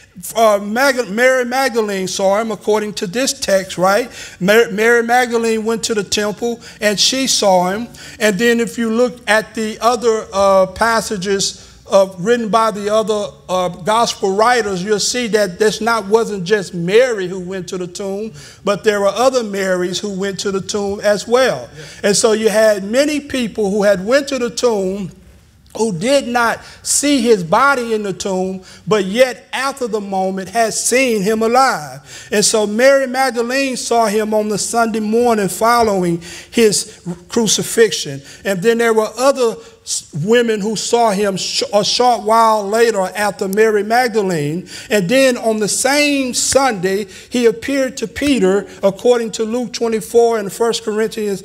Mary Magdalene saw him, according to this text, right? Mary Magdalene went to the temple and she saw him. And then if you look at the other passages written by the other gospel writers, you'll see that this wasn't just Mary who went to the tomb, but there were other Marys who went to the tomb as well. And so you had many people who had went to the tomb who did not see his body in the tomb, but yet after the moment had seen him alive. And so Mary Magdalene saw him on the Sunday morning following his crucifixion. And then there were other women who saw him a short while later after Mary Magdalene. And then on the same Sunday, he appeared to Peter, according to Luke 24 and 1 Corinthians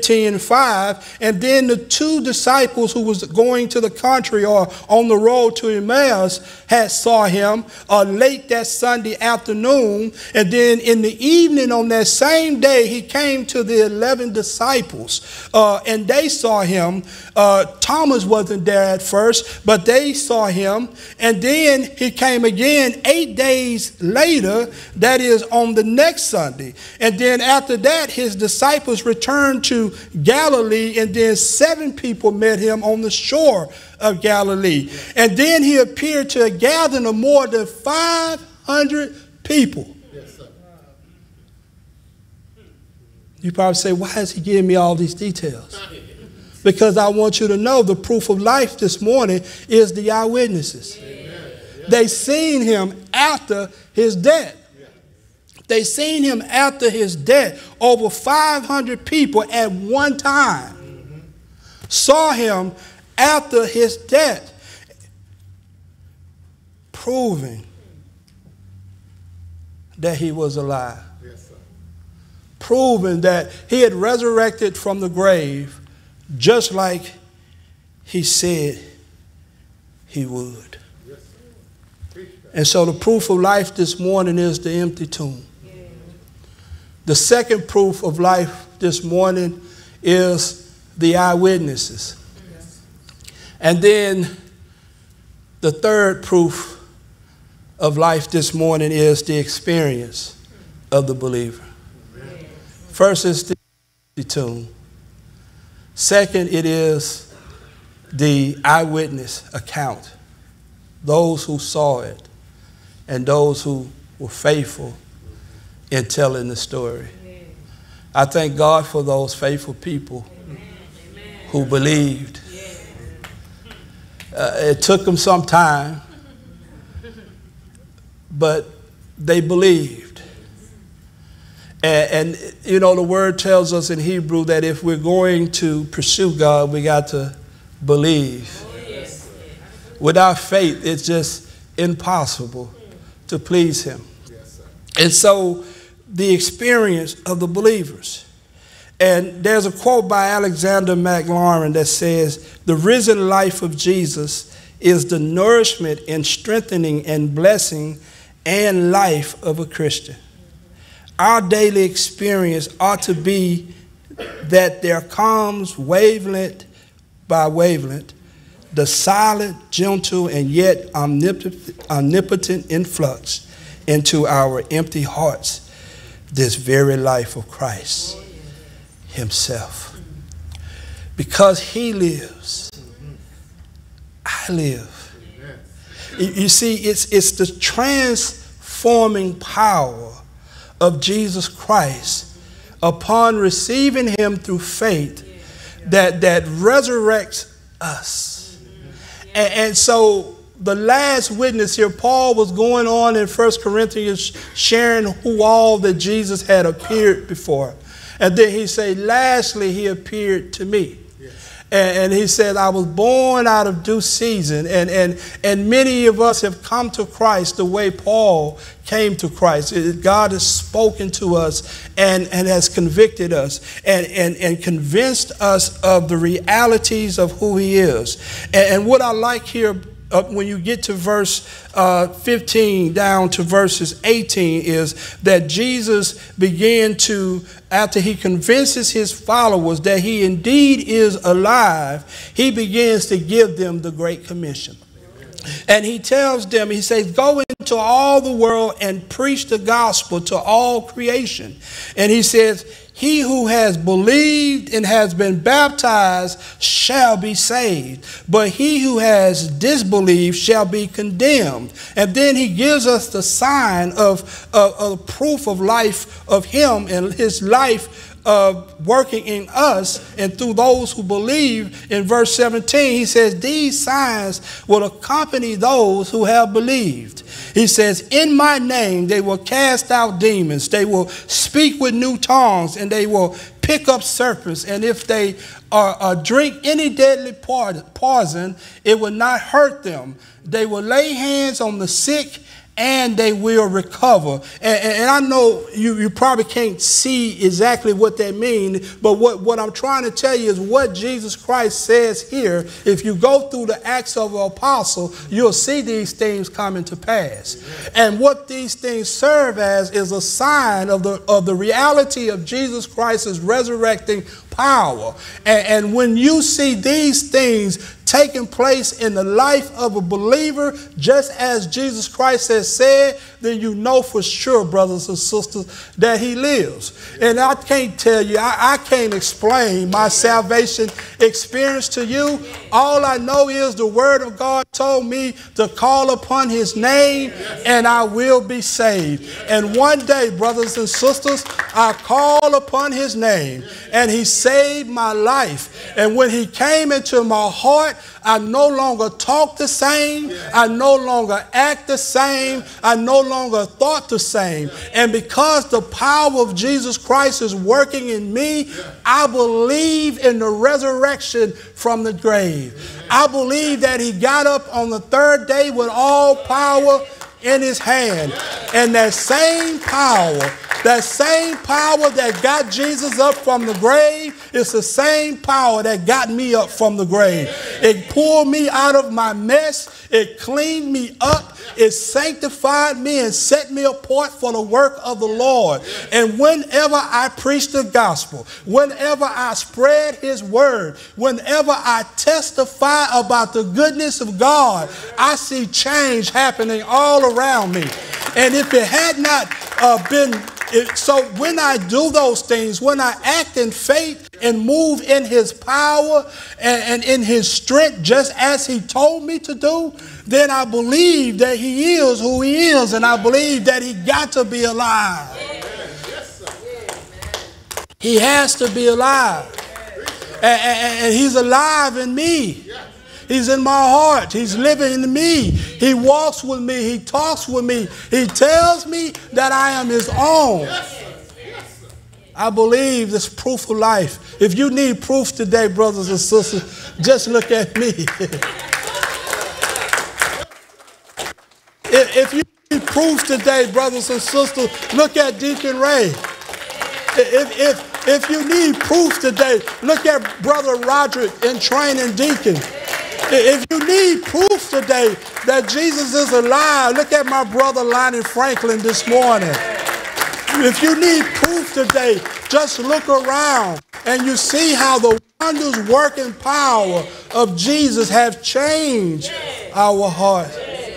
15:5. And then the two disciples who was going to the country or on the road to Emmaus had saw him late that Sunday afternoon. And then in the evening on that same day, he came to the 11 disciples and they saw him. Thomas wasn't there at first, but they saw him. And then he came again 8 days later, that is on the next Sunday. And then after that, his disciples returned to Galilee, and then 7 people met him on the shore of Galilee. And then he appeared to a gathering of more than 500 people. You probably say, why is he giving me all these details? Because I want you to know the proof of life this morning is the eyewitnesses. They seen him after his death. They seen him after his death. Over 500 people at one time saw him after his death, proving that he was alive. Yes, sir. Proving that he had resurrected from the grave just like he said he would. Yes, sir. And so the proof of life this morning is the empty tomb. The second proof of life this morning is the eyewitnesses. And then the third proof of life this morning is the experience of the believer. First is the tomb. Second, it is the eyewitness account. Those who saw it and those who were faithful in telling the story. I thank God for those faithful people who believed. It took them some time, but they believed. And you know, the word tells us in Hebrew that if we're going to pursue God, we got to believe. Without faith, it's just impossible to please him. And so the experience of the believers. And there's a quote by Alexander McLaurin that says, the risen life of Jesus is the nourishment and strengthening and blessing and life of a Christian. Our daily experience ought to be that there comes wavelength by wavelength, the silent, gentle, and yet omnipotent influx into our empty hearts, this very life of Christ himself. Because he lives, I live. You see, it's the transforming power of Jesus Christ upon receiving him through faith that resurrects us. And so the last witness here, Paul was going on in 1 Corinthians sharing who all that Jesus had appeared before. And then he said, lastly, he appeared to me. And he said, I was born out of due season. And many of us have come to Christ the way Paul came to Christ. God has spoken to us and has convicted us and convinced us of the realities of who he is. And what I like here, when you get to verse 15 down to verses 18, is that Jesus began to, after he convinces his followers that he indeed is alive, he begins to give them the Great Commission. And he tells them, he says, go into all the world and preach the gospel to all creation. And he says, he who has believed and has been baptized shall be saved, but he who has disbelieved shall be condemned. And then he gives us the sign of proof of life of him and his life working in us and through those who believe. In verse 17, he says, these signs will accompany those who have believed. He says, in my name they will cast out demons, they will speak with new tongues, and they will pick up serpents, and if they drink any deadly poison, it will not hurt them. They will lay hands on the sick and they will recover. And I know you probably can't see exactly what that means, but what I'm trying to tell you is what Jesus Christ says here. If you go through the Acts of the Apostle, you'll see these things coming to pass. And what these things serve as is a sign of the reality of Jesus Christ's resurrecting power. And when you see these things taking place in the life of a believer, just as Jesus Christ has said, then you know for sure, brothers and sisters, that he lives. And I can't tell you, I can't explain my salvation experience to you. All I know is the word of God told me to call upon his name and I will be saved. And one day, brothers and sisters, I called upon his name and he saved my life. And when he came into my heart, I no longer talk the same. I no longer act the same. I no longer thought the same. And because the power of Jesus Christ is working in me, I believe in the resurrection from the grave. I believe that he got up on the third day with all power in his hand. And that same power that got Jesus up from the grave is the same power that got me up from the grave. It pulled me out of my mess. It cleaned me up. It sanctified me and set me apart for the work of the Lord. And whenever I preach the gospel, whenever I spread his word, whenever I testify about the goodness of God, I see change happening all around me. And if it had not so when I do those things, when I act in faith and move in his power and in his strength, just as he told me to do, then I believe that he is who he is, and I believe that he got to be alive. He has to be alive. And he's alive in me. He's in my heart. He's living in me. He walks with me. He talks with me. He tells me that I am his own. I believe this proof of life. If you need proof today, brothers and sisters, just look at me. If you need proof today, brothers and sisters, look at Deacon Ray. If you need proof today, look at Brother Roderick in training deacon. If you need proof today that Jesus is alive, look at my brother Lonnie Franklin this morning. If you need proof today, just look around and you see how the wonders working power of Jesus have changed our heart.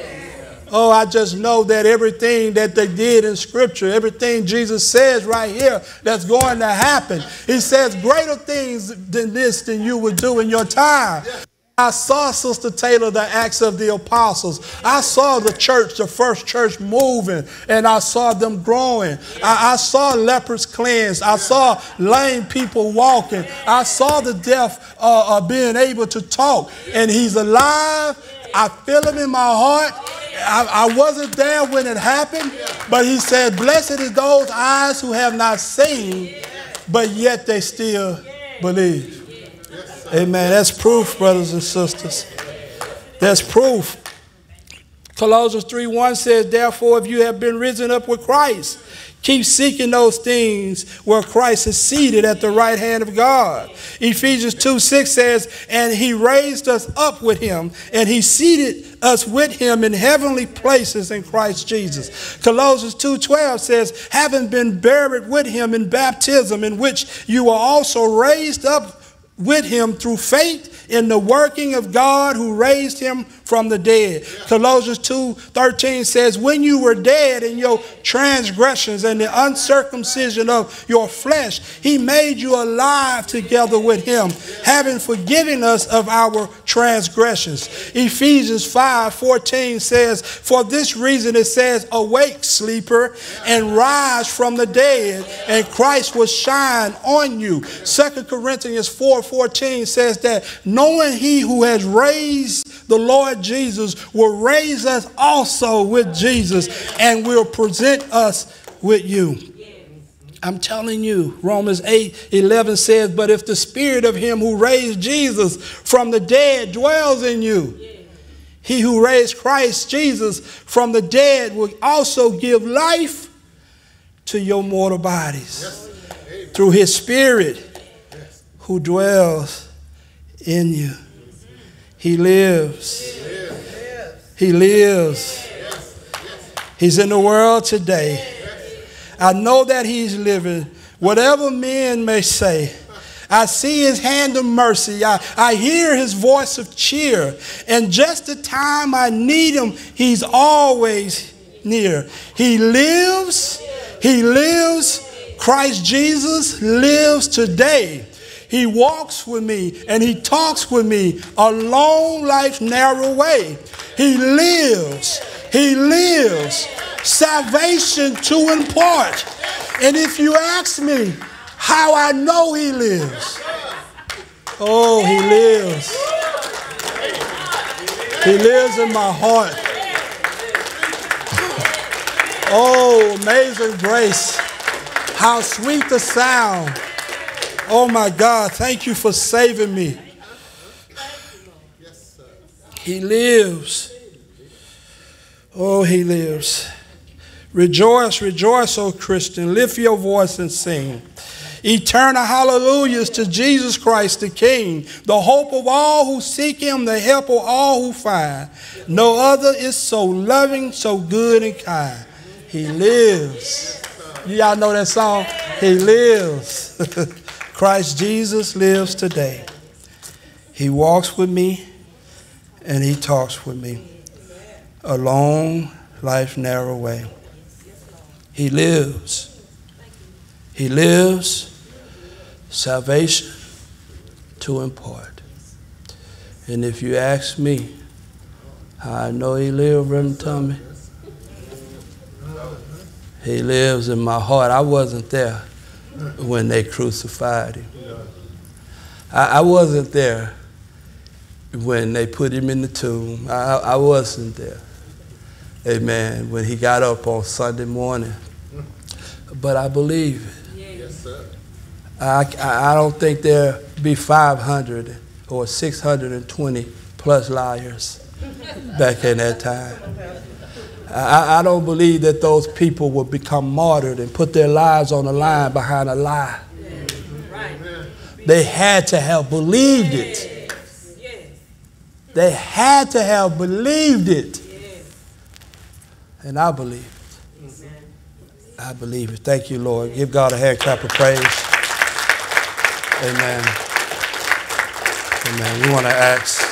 Oh, I just know that everything that they did in Scripture, everything Jesus says right here that's going to happen. He says greater things than this than you would do in your time. I saw, Sister Taylor, the Acts of the Apostles. I saw the church, the first church moving, and I saw them growing. I saw lepers cleansed. I saw lame people walking. I saw the deaf being able to talk. And he's alive. I feel him in my heart. I wasn't there when it happened, but he said, blessed is those eyes who have not seen, but yet they still believe. Amen. That's proof, brothers and sisters. That's proof. Colossians 3:1 says, therefore, if you have been risen up with Christ, keep seeking those things where Christ is seated at the right hand of God. Ephesians 2:6 says, and he raised us up with him, and he seated us with him in heavenly places in Christ Jesus. Colossians 2:12 says, having been buried with him in baptism, in which you are also raised up with him through faith in the working of God who raised him from the dead. Colossians 2:13 says, when you were dead in your transgressions and the uncircumcision of your flesh, he made you alive together with him, having forgiven us of our transgressions. Ephesians 5:14 says, for this reason it says, awake, sleeper, and rise from the dead, and Christ will shine on you. 2 Corinthians 4:14 says that knowing he who has raised the Lord Jesus will raise us also with Jesus and will present us with you. I'm telling you, Romans 8:11 says, but if the spirit of him who raised Jesus from the dead dwells in you, he who raised Christ Jesus from the dead will also give life to your mortal bodies through his spirit who dwells in you. He lives. He lives. He's in the world today. I know that he's living. Whatever men may say, I see his hand of mercy. I hear his voice of cheer. And just the time I need him, he's always near. He lives. He lives. Christ Jesus lives today. He walks with me and he talks with me a long life's narrow way. He lives. He lives. Salvation to impart. And if you ask me how I know he lives, oh, he lives. He lives in my heart. Oh, amazing grace. How sweet the sound. Oh my God, thank you for saving me. He lives. Oh, he lives. Rejoice, rejoice, O Christian. Lift your voice and sing. Eternal hallelujahs to Jesus Christ the King, the hope of all who seek him, the help of all who find. No other is so loving, so good and kind. He lives. Y'all know that song? He lives. Christ Jesus lives today. He walks with me and he talks with me. A long life's narrow way. He lives. He lives. Salvation to impart. And if you ask me how I know he lives, Reverend Tommy, he lives in my heart. I wasn't there when they crucified him. I wasn't there when they put him in the tomb. I wasn't there. Amen. When he got up on Sunday morning. But I believe it. I don't think there'll be 500 or 620 plus liars back in that time. I don't believe that those people will become martyred and put their lives on the line behind a lie. They had to have believed it. They had to have believed it. And I believe it. I believe it. Thank you, Lord. Give God a hand clap of praise. Amen. Amen. We want to ask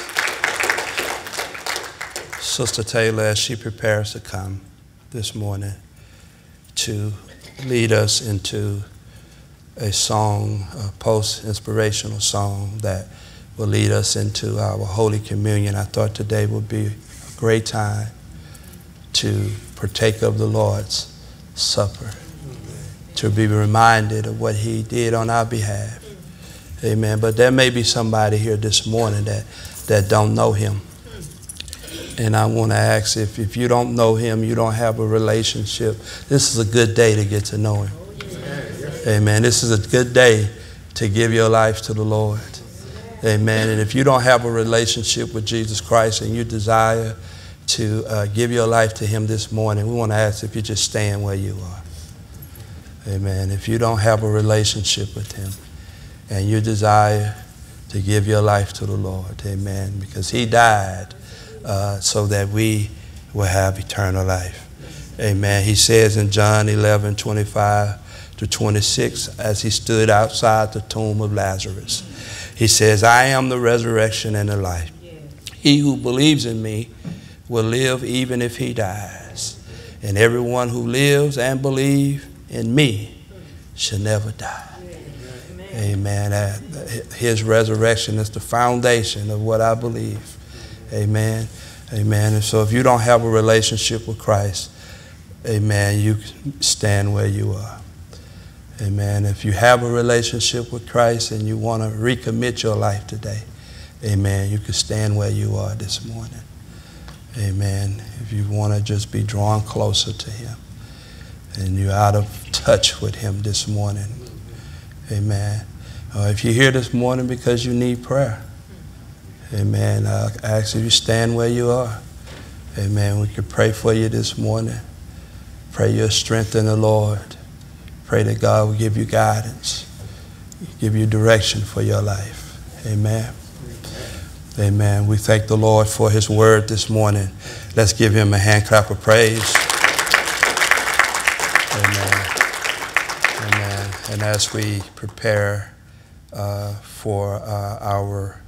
Sister Taylor, as she prepares to come this morning, to lead us into a song, a post-inspirational song that will lead us into our Holy Communion. I thought today would be a great time to partake of the Lord's Supper, to be reminded of what he did on our behalf. Amen. But there may be somebody here this morning that don't know him. And I want to ask, if you don't know him, you don't have a relationship, this is a good day to get to know him. Amen. This is a good day to give your life to the Lord. Amen. And if you don't have a relationship with Jesus Christ and you desire to give your life to him this morning, we want to ask if you just stand where you are. Amen. If you don't have a relationship with him and you desire to give your life to the Lord, amen, because he died so that we will have eternal life. Amen. He says in John 11:25-26, as he stood outside the tomb of Lazarus, he says, I am the resurrection and the life. He who believes in me will live even if he dies. And everyone who lives and believes in me shall never die. Amen. His resurrection is the foundation of what I believe. Amen. Amen. And so if you don't have a relationship with Christ, amen, you stand where you are. Amen. If you have a relationship with Christ and you want to recommit your life today, amen, you can stand where you are this morning. Amen. If you want to just be drawn closer to him and you're out of touch with him this morning, amen. If you're here this morning because you need prayer, amen, I ask you to stand where you are. Amen. We can pray for you this morning. Pray your strength in the Lord. Pray that God will give you guidance, give you direction for your life. Amen. Amen. We thank the Lord for his word this morning. Let's give him a hand clap of praise. Amen. Amen. And as we prepare for our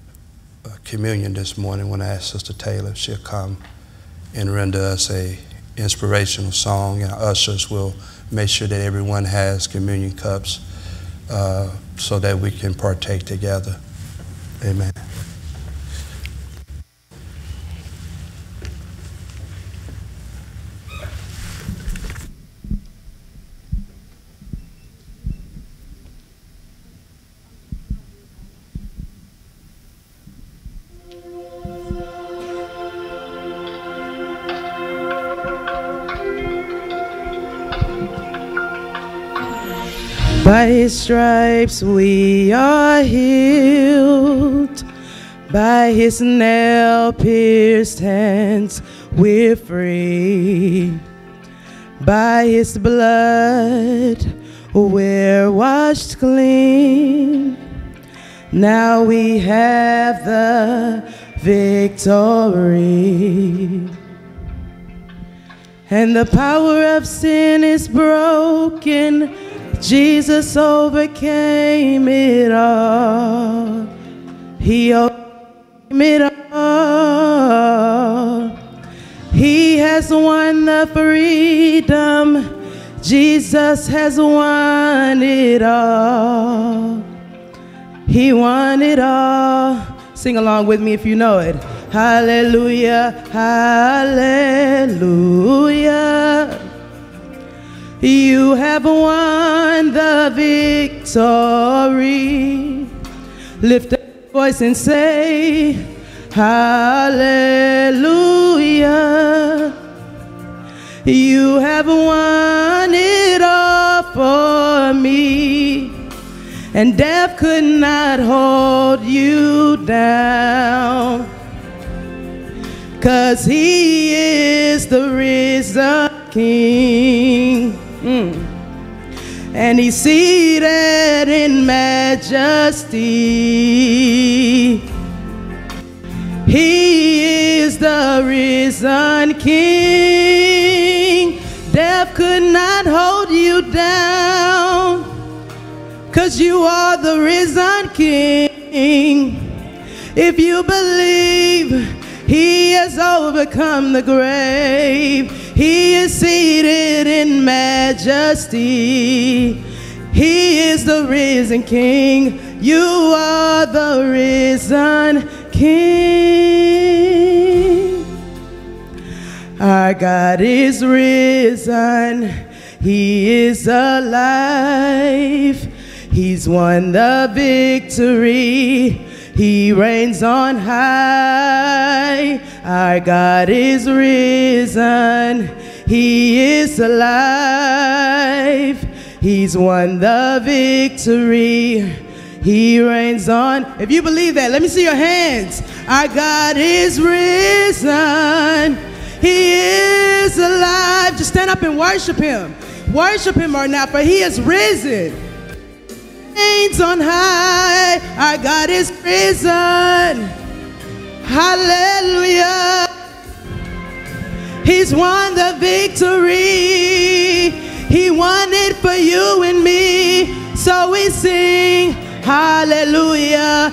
communion this morning, when I ask Sister Taylor, she'll come and render us a inspirational song, and our ushers will make sure that everyone has communion cups so that we can partake together. Amen. By his stripes we are healed. By his nail-pierced hands we're free. By his blood we're washed clean. Now we have the victory. And the power of sin is broken. Jesus overcame it all. He overcame it all. He has won the freedom. Jesus has won it all. He won it all. Sing along with me if you know it. Hallelujah, hallelujah. You have won the victory. Lift up your voice and say, hallelujah. You have won it all for me. And death could not hold you down. 'Cause he is the risen King. And he's seated in majesty. He is the risen King. Death could not hold you down, 'cause you are the risen King. If you believe, he has overcome the grave. He is seated in majesty. He is the risen King. You are the risen King. Our God is risen. He is alive. He's won the victory. He reigns on high. Our God is risen. He is alive. He's won the victory. He reigns on. If you believe that, let me see your hands. Our God is risen. He is alive. Just stand up and worship him. Worship him right now, for he is risen. Reigns on high. Our God is risen. Hallelujah. He's won the victory. He won it for you and me. So we sing hallelujah,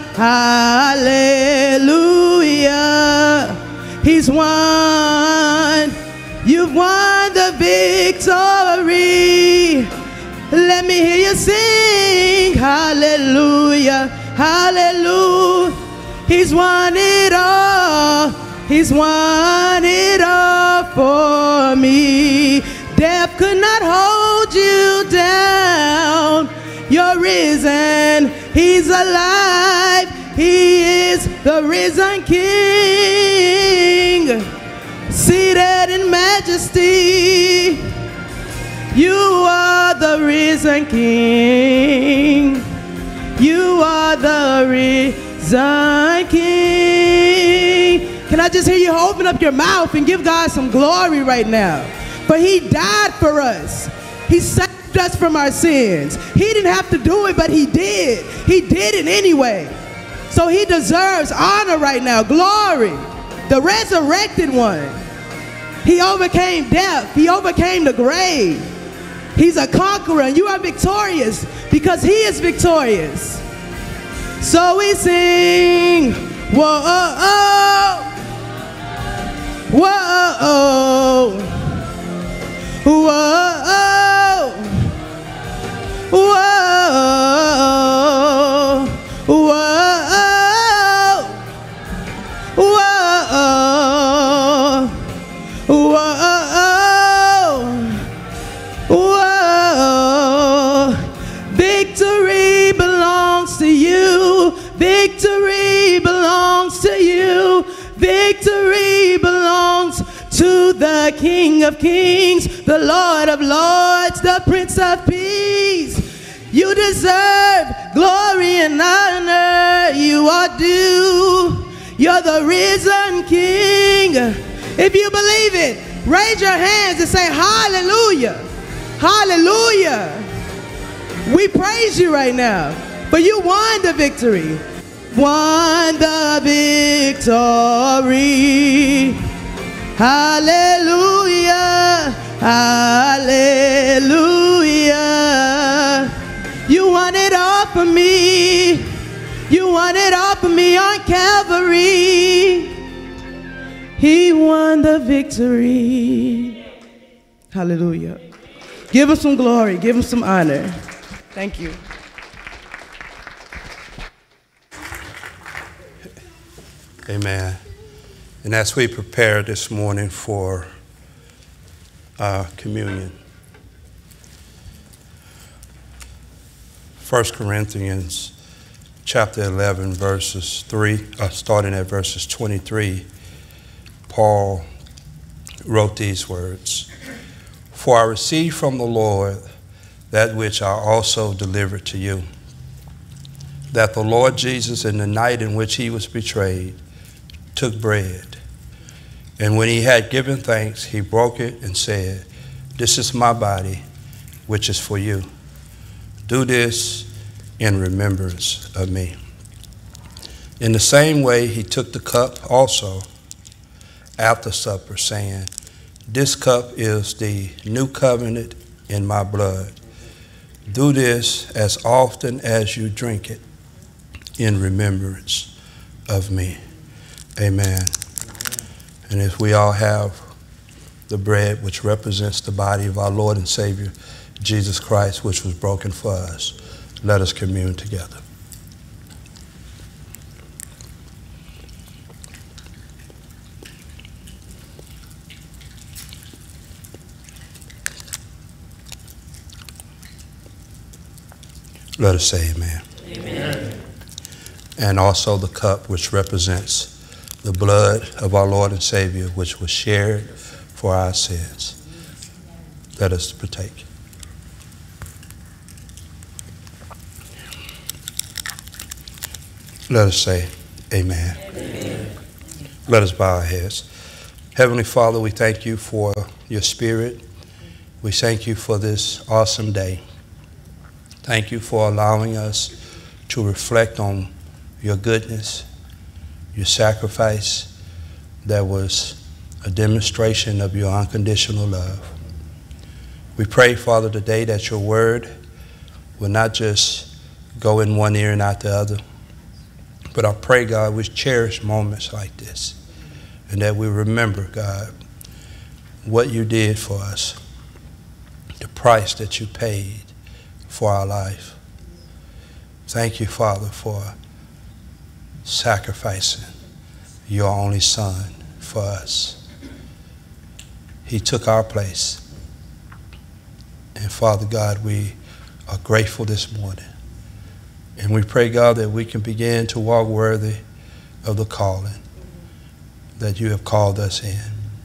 hallelujah. He's won. You've won the victory. Let me hear you sing hallelujah, hallelujah. He's won it all. He's won it all for me. Death could not hold you down. You're risen. He's alive. He is the risen King, seated in majesty. You are the risen King. You are the risen King. Can I just hear you open up your mouth and give God some glory right now? For he died for us. He saved us from our sins. He didn't have to do it, but he did. He did it anyway. So he deserves honor right now, glory. The resurrected one. He overcame death. He overcame the grave. He's a conqueror, and you are victorious because he is victorious. So we sing, whoa, whoa, Victory belongs to the King of Kings, the Lord of Lords, the Prince of Peace. You deserve glory and honor. You are due. You're the risen King. If you believe it, raise your hands and say hallelujah. Hallelujah. We praise you right now, for you won the victory. Won the victory. Hallelujah. Hallelujah. You won it all for me. You won it all for me on Calvary. He won the victory. Hallelujah. Give him some glory. Give him some honor. Thank you. Amen. And as we prepare this morning for communion, 1 Corinthians chapter 11, verses 3, starting at verses 23, Paul wrote these words: "For I received from the Lord that which I also delivered to you, that the Lord Jesus, in the night in which he was betrayed, took bread. And when he had given thanks, he broke it and said, 'This is my body, which is for you. Do this in remembrance of me.' In the same way, he took the cup also after supper, saying, 'This cup is the new covenant in my blood. Do this as often as you drink it in remembrance of me.'" Amen. And if we all have the bread, which represents the body of our Lord and Savior, Jesus Christ, which was broken for us, let us commune together. Let us say amen. Amen. And also the cup, which represents the blood of our Lord and Savior, which was shared for our sins. Let us partake. Let us say amen. Amen. Let us bow our heads. Heavenly Father, we thank you for your Spirit. We thank you for this awesome day. Thank you for allowing us to reflect on your goodness, your sacrifice that was a demonstration of your unconditional love. We pray, Father, today that your word will not just go in one ear and out the other, but I pray, God, we cherish moments like this and that we remember, God, what you did for us, the price that you paid for our life. Thank you, Father, for sacrificing your only Son for us. He took our place. And Father God, we are grateful this morning. And we pray, God, that we can begin to walk worthy of the calling that you have called us in.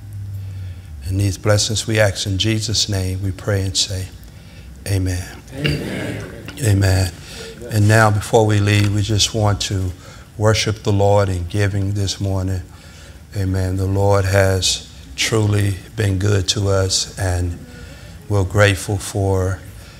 And these blessings we ask in Jesus' name, we pray and say, amen. Amen. Amen. And now, before we leave, we just want to worship the Lord in giving this morning. Amen. The Lord has truly been good to us, and we're grateful for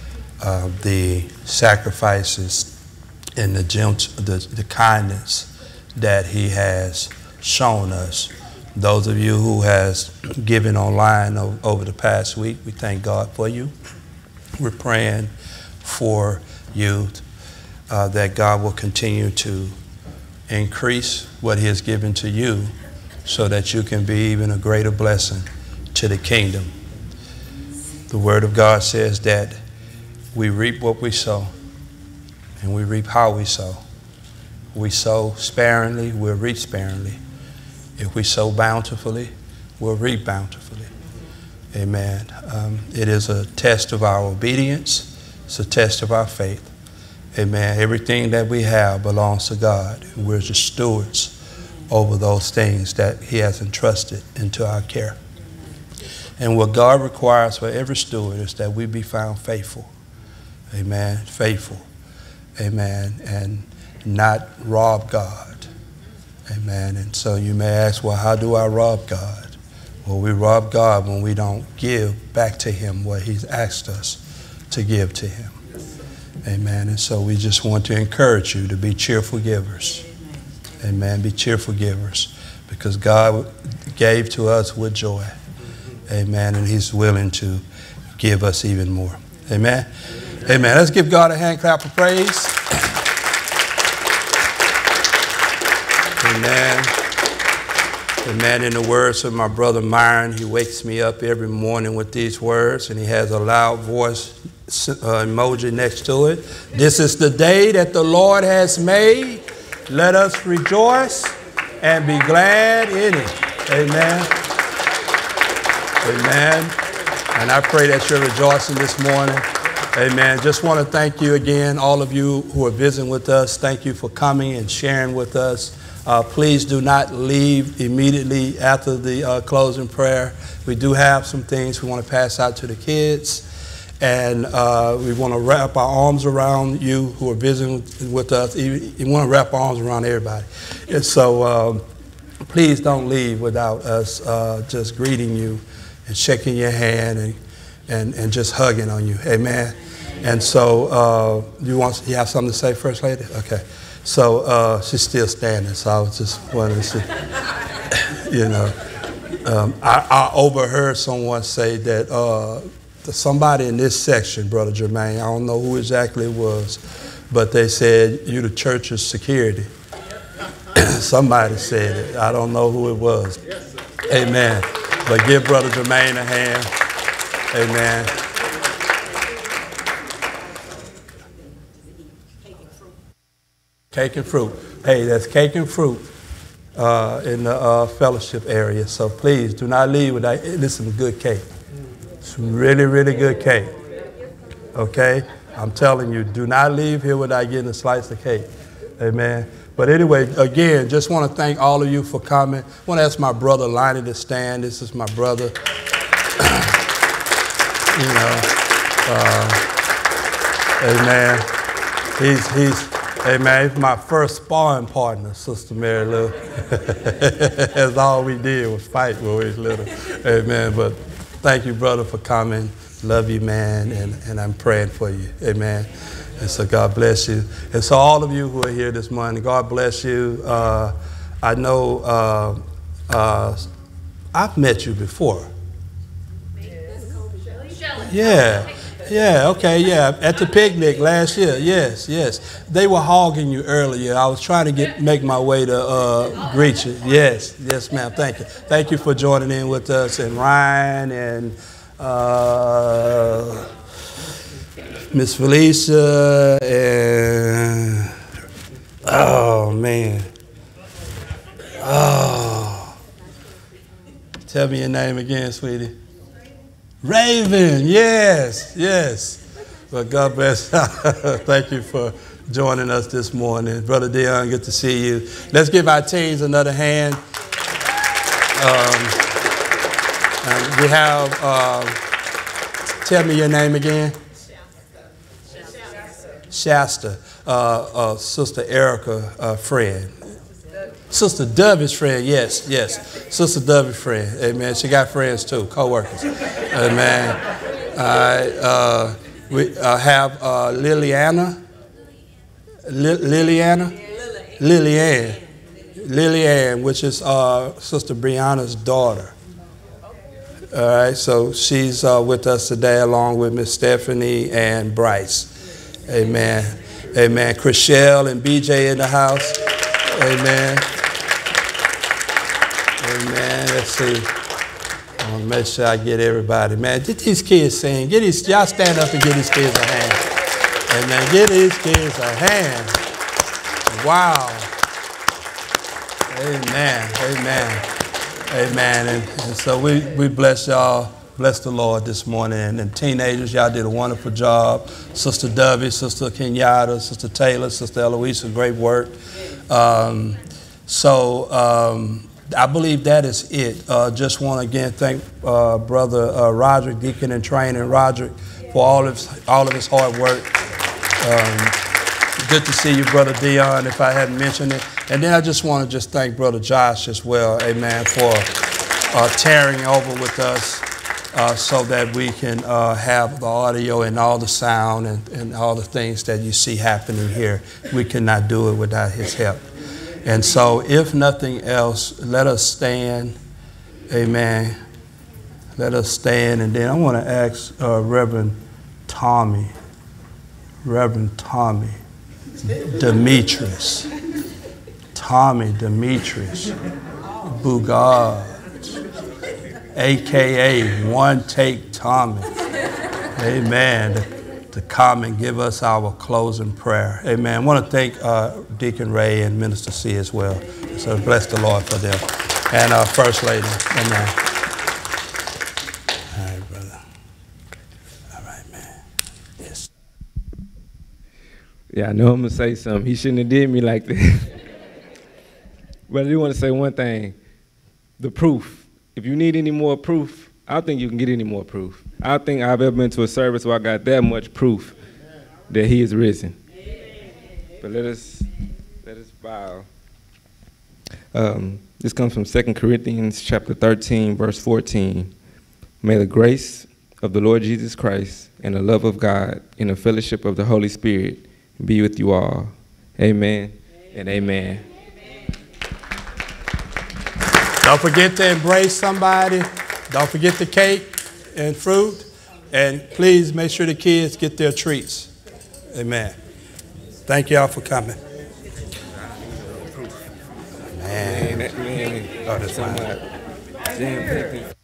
the sacrifices and the kindness that he has shown us. Those of you who has given online over the past week, we thank God for you. We're praying for you that God will continue to increase what he has given to you so that you can be even a greater blessing to the kingdom. The word of God says that we reap what we sow, and we reap how we sow. We sow sparingly, we'll reap sparingly. If we sow bountifully, we'll reap bountifully. Amen. It is a test of our obedience. It's a test of our faith. Amen. Everything that we have belongs to God. We're just stewards over those things that he has entrusted into our care. And what God requires for every steward is that we be found faithful. Amen. Faithful. Amen. And not rob God. Amen. And so you may ask, well, how do I rob God? Well, we rob God when we don't give back to him what he's asked us to give to him. Amen. And so we just want to encourage you to be cheerful givers. Amen. Be cheerful givers, because God gave to us with joy. Amen. And he's willing to give us even more. Amen. Amen. Let's give God a hand clap of praise. Amen. Amen. In the words of my brother Myron, he wakes me up every morning with these words, and he has a loud voice emoji next to it. This is the day that the Lord has made. Let us rejoice and be glad in it. Amen. Amen. And I pray that you're rejoicing this morning. Amen. Just want to thank you again, all of you who are visiting with us. Thank you for coming and sharing with us. Please do not leave immediately after the closing prayer. We do have some things we want to pass out to the kids. And we want to wrap our arms around you who are visiting with us. You want to wrap our arms around everybody. And so please don't leave without us just greeting you and shaking your hand and just hugging on you. Amen. And so you have something to say, First Lady? Okay. So she's still standing, so I was just wondering, you know. I overheard someone say that somebody in this section, Brother Jermaine, I don't know who exactly it was, but they said, you the church's security. Somebody said it. I don't know who it was. Amen. But give Brother Jermaine a hand. Amen. Cake and fruit. Hey, that's cake and fruit in the fellowship area. So please do not leave without, this is some good cake. It's really, really good cake. Okay? I'm telling you, do not leave here without getting a slice of cake. Amen. But anyway, again, just want to thank all of you for coming. I want to ask my brother Lonnie to stand. This is my brother. You know, amen. He's my first sparring partner, Sister Mary Lou. That's all we did was fight when we was little. Amen. But thank you, brother, for coming. Love you, man, and I'm praying for you. Amen. And so God bless you. And so all of you who are here this morning, God bless you. I know I've met you before. Yeah, okay, yeah. At the picnic last year, yes. They were hogging you earlier. I was trying to make my way to greet you. Yes, ma'am, thank you. Thank you for joining in with us, and Ryan and Miss Felicia and, oh, man. Oh. Tell me your name again, sweetie. Raven, yes. Well, God bless. Thank you for joining us this morning. Brother Dion, good to see you. Let's give our teens another hand. We have, tell me your name again. Shasta. Sister Erica, friend. Sister Dovey's friend, yes. Sister Dovey's friend, amen. She got friends too, co-workers, amen. We have Liliana, which is Sister Brianna's daughter. All right, so she's with us today along with Miss Stephanie and Bryce, amen. Chriselle and BJ in the house, amen. Let's see. I want to make sure I get everybody. Man, get these kids sing. Y'all stand up and give these kids a hand. Amen. Give these kids a hand. Wow. Amen. And so we bless y'all. Bless the Lord this morning. And teenagers, y'all did a wonderful job. Sister Dovey, Sister Kenyatta, Sister Taylor, Sister Eloise, great work. So I believe that is it. Just want to again thank Brother Roderick, Deacon in Training, Roderick, for all of his hard work. Good to see you, Brother Dion, if I hadn't mentioned it. And then I just want to just thank Brother Josh as well, amen, for tearing over with us so that we can have the audio and all the sound and all the things that you see happening here. We could not do it without his help. And so if nothing else, let us stand, amen. Let us stand. And then I want to ask Reverend Tommy Demetrius. Tommy Demetrius Bugard, a.k.a. One Take Tommy. Amen. To come and give us our closing prayer. Amen. I want to thank Deacon Ray and Minister C as well. So bless the Lord for them. And First Lady. Amen. All right, brother. All right, man. Yes. Yeah, I know I'm going to say something. He shouldn't have did me like this. But I do want to say one thing. The proof. If you need any more proof, I don't think you can get any more proof. I don't think I've ever been to a service where I got that much proof that he is risen. But let us bow. This comes from 2 Corinthians chapter 13, verse 14. May the grace of the Lord Jesus Christ and the love of God and the fellowship of the Holy Spirit be with you all. Amen and amen. Don't forget to embrace somebody. Don't forget the cake and fruit. And please make sure the kids get their treats. Amen. Thank y'all for coming. Man. Oh, that's fine.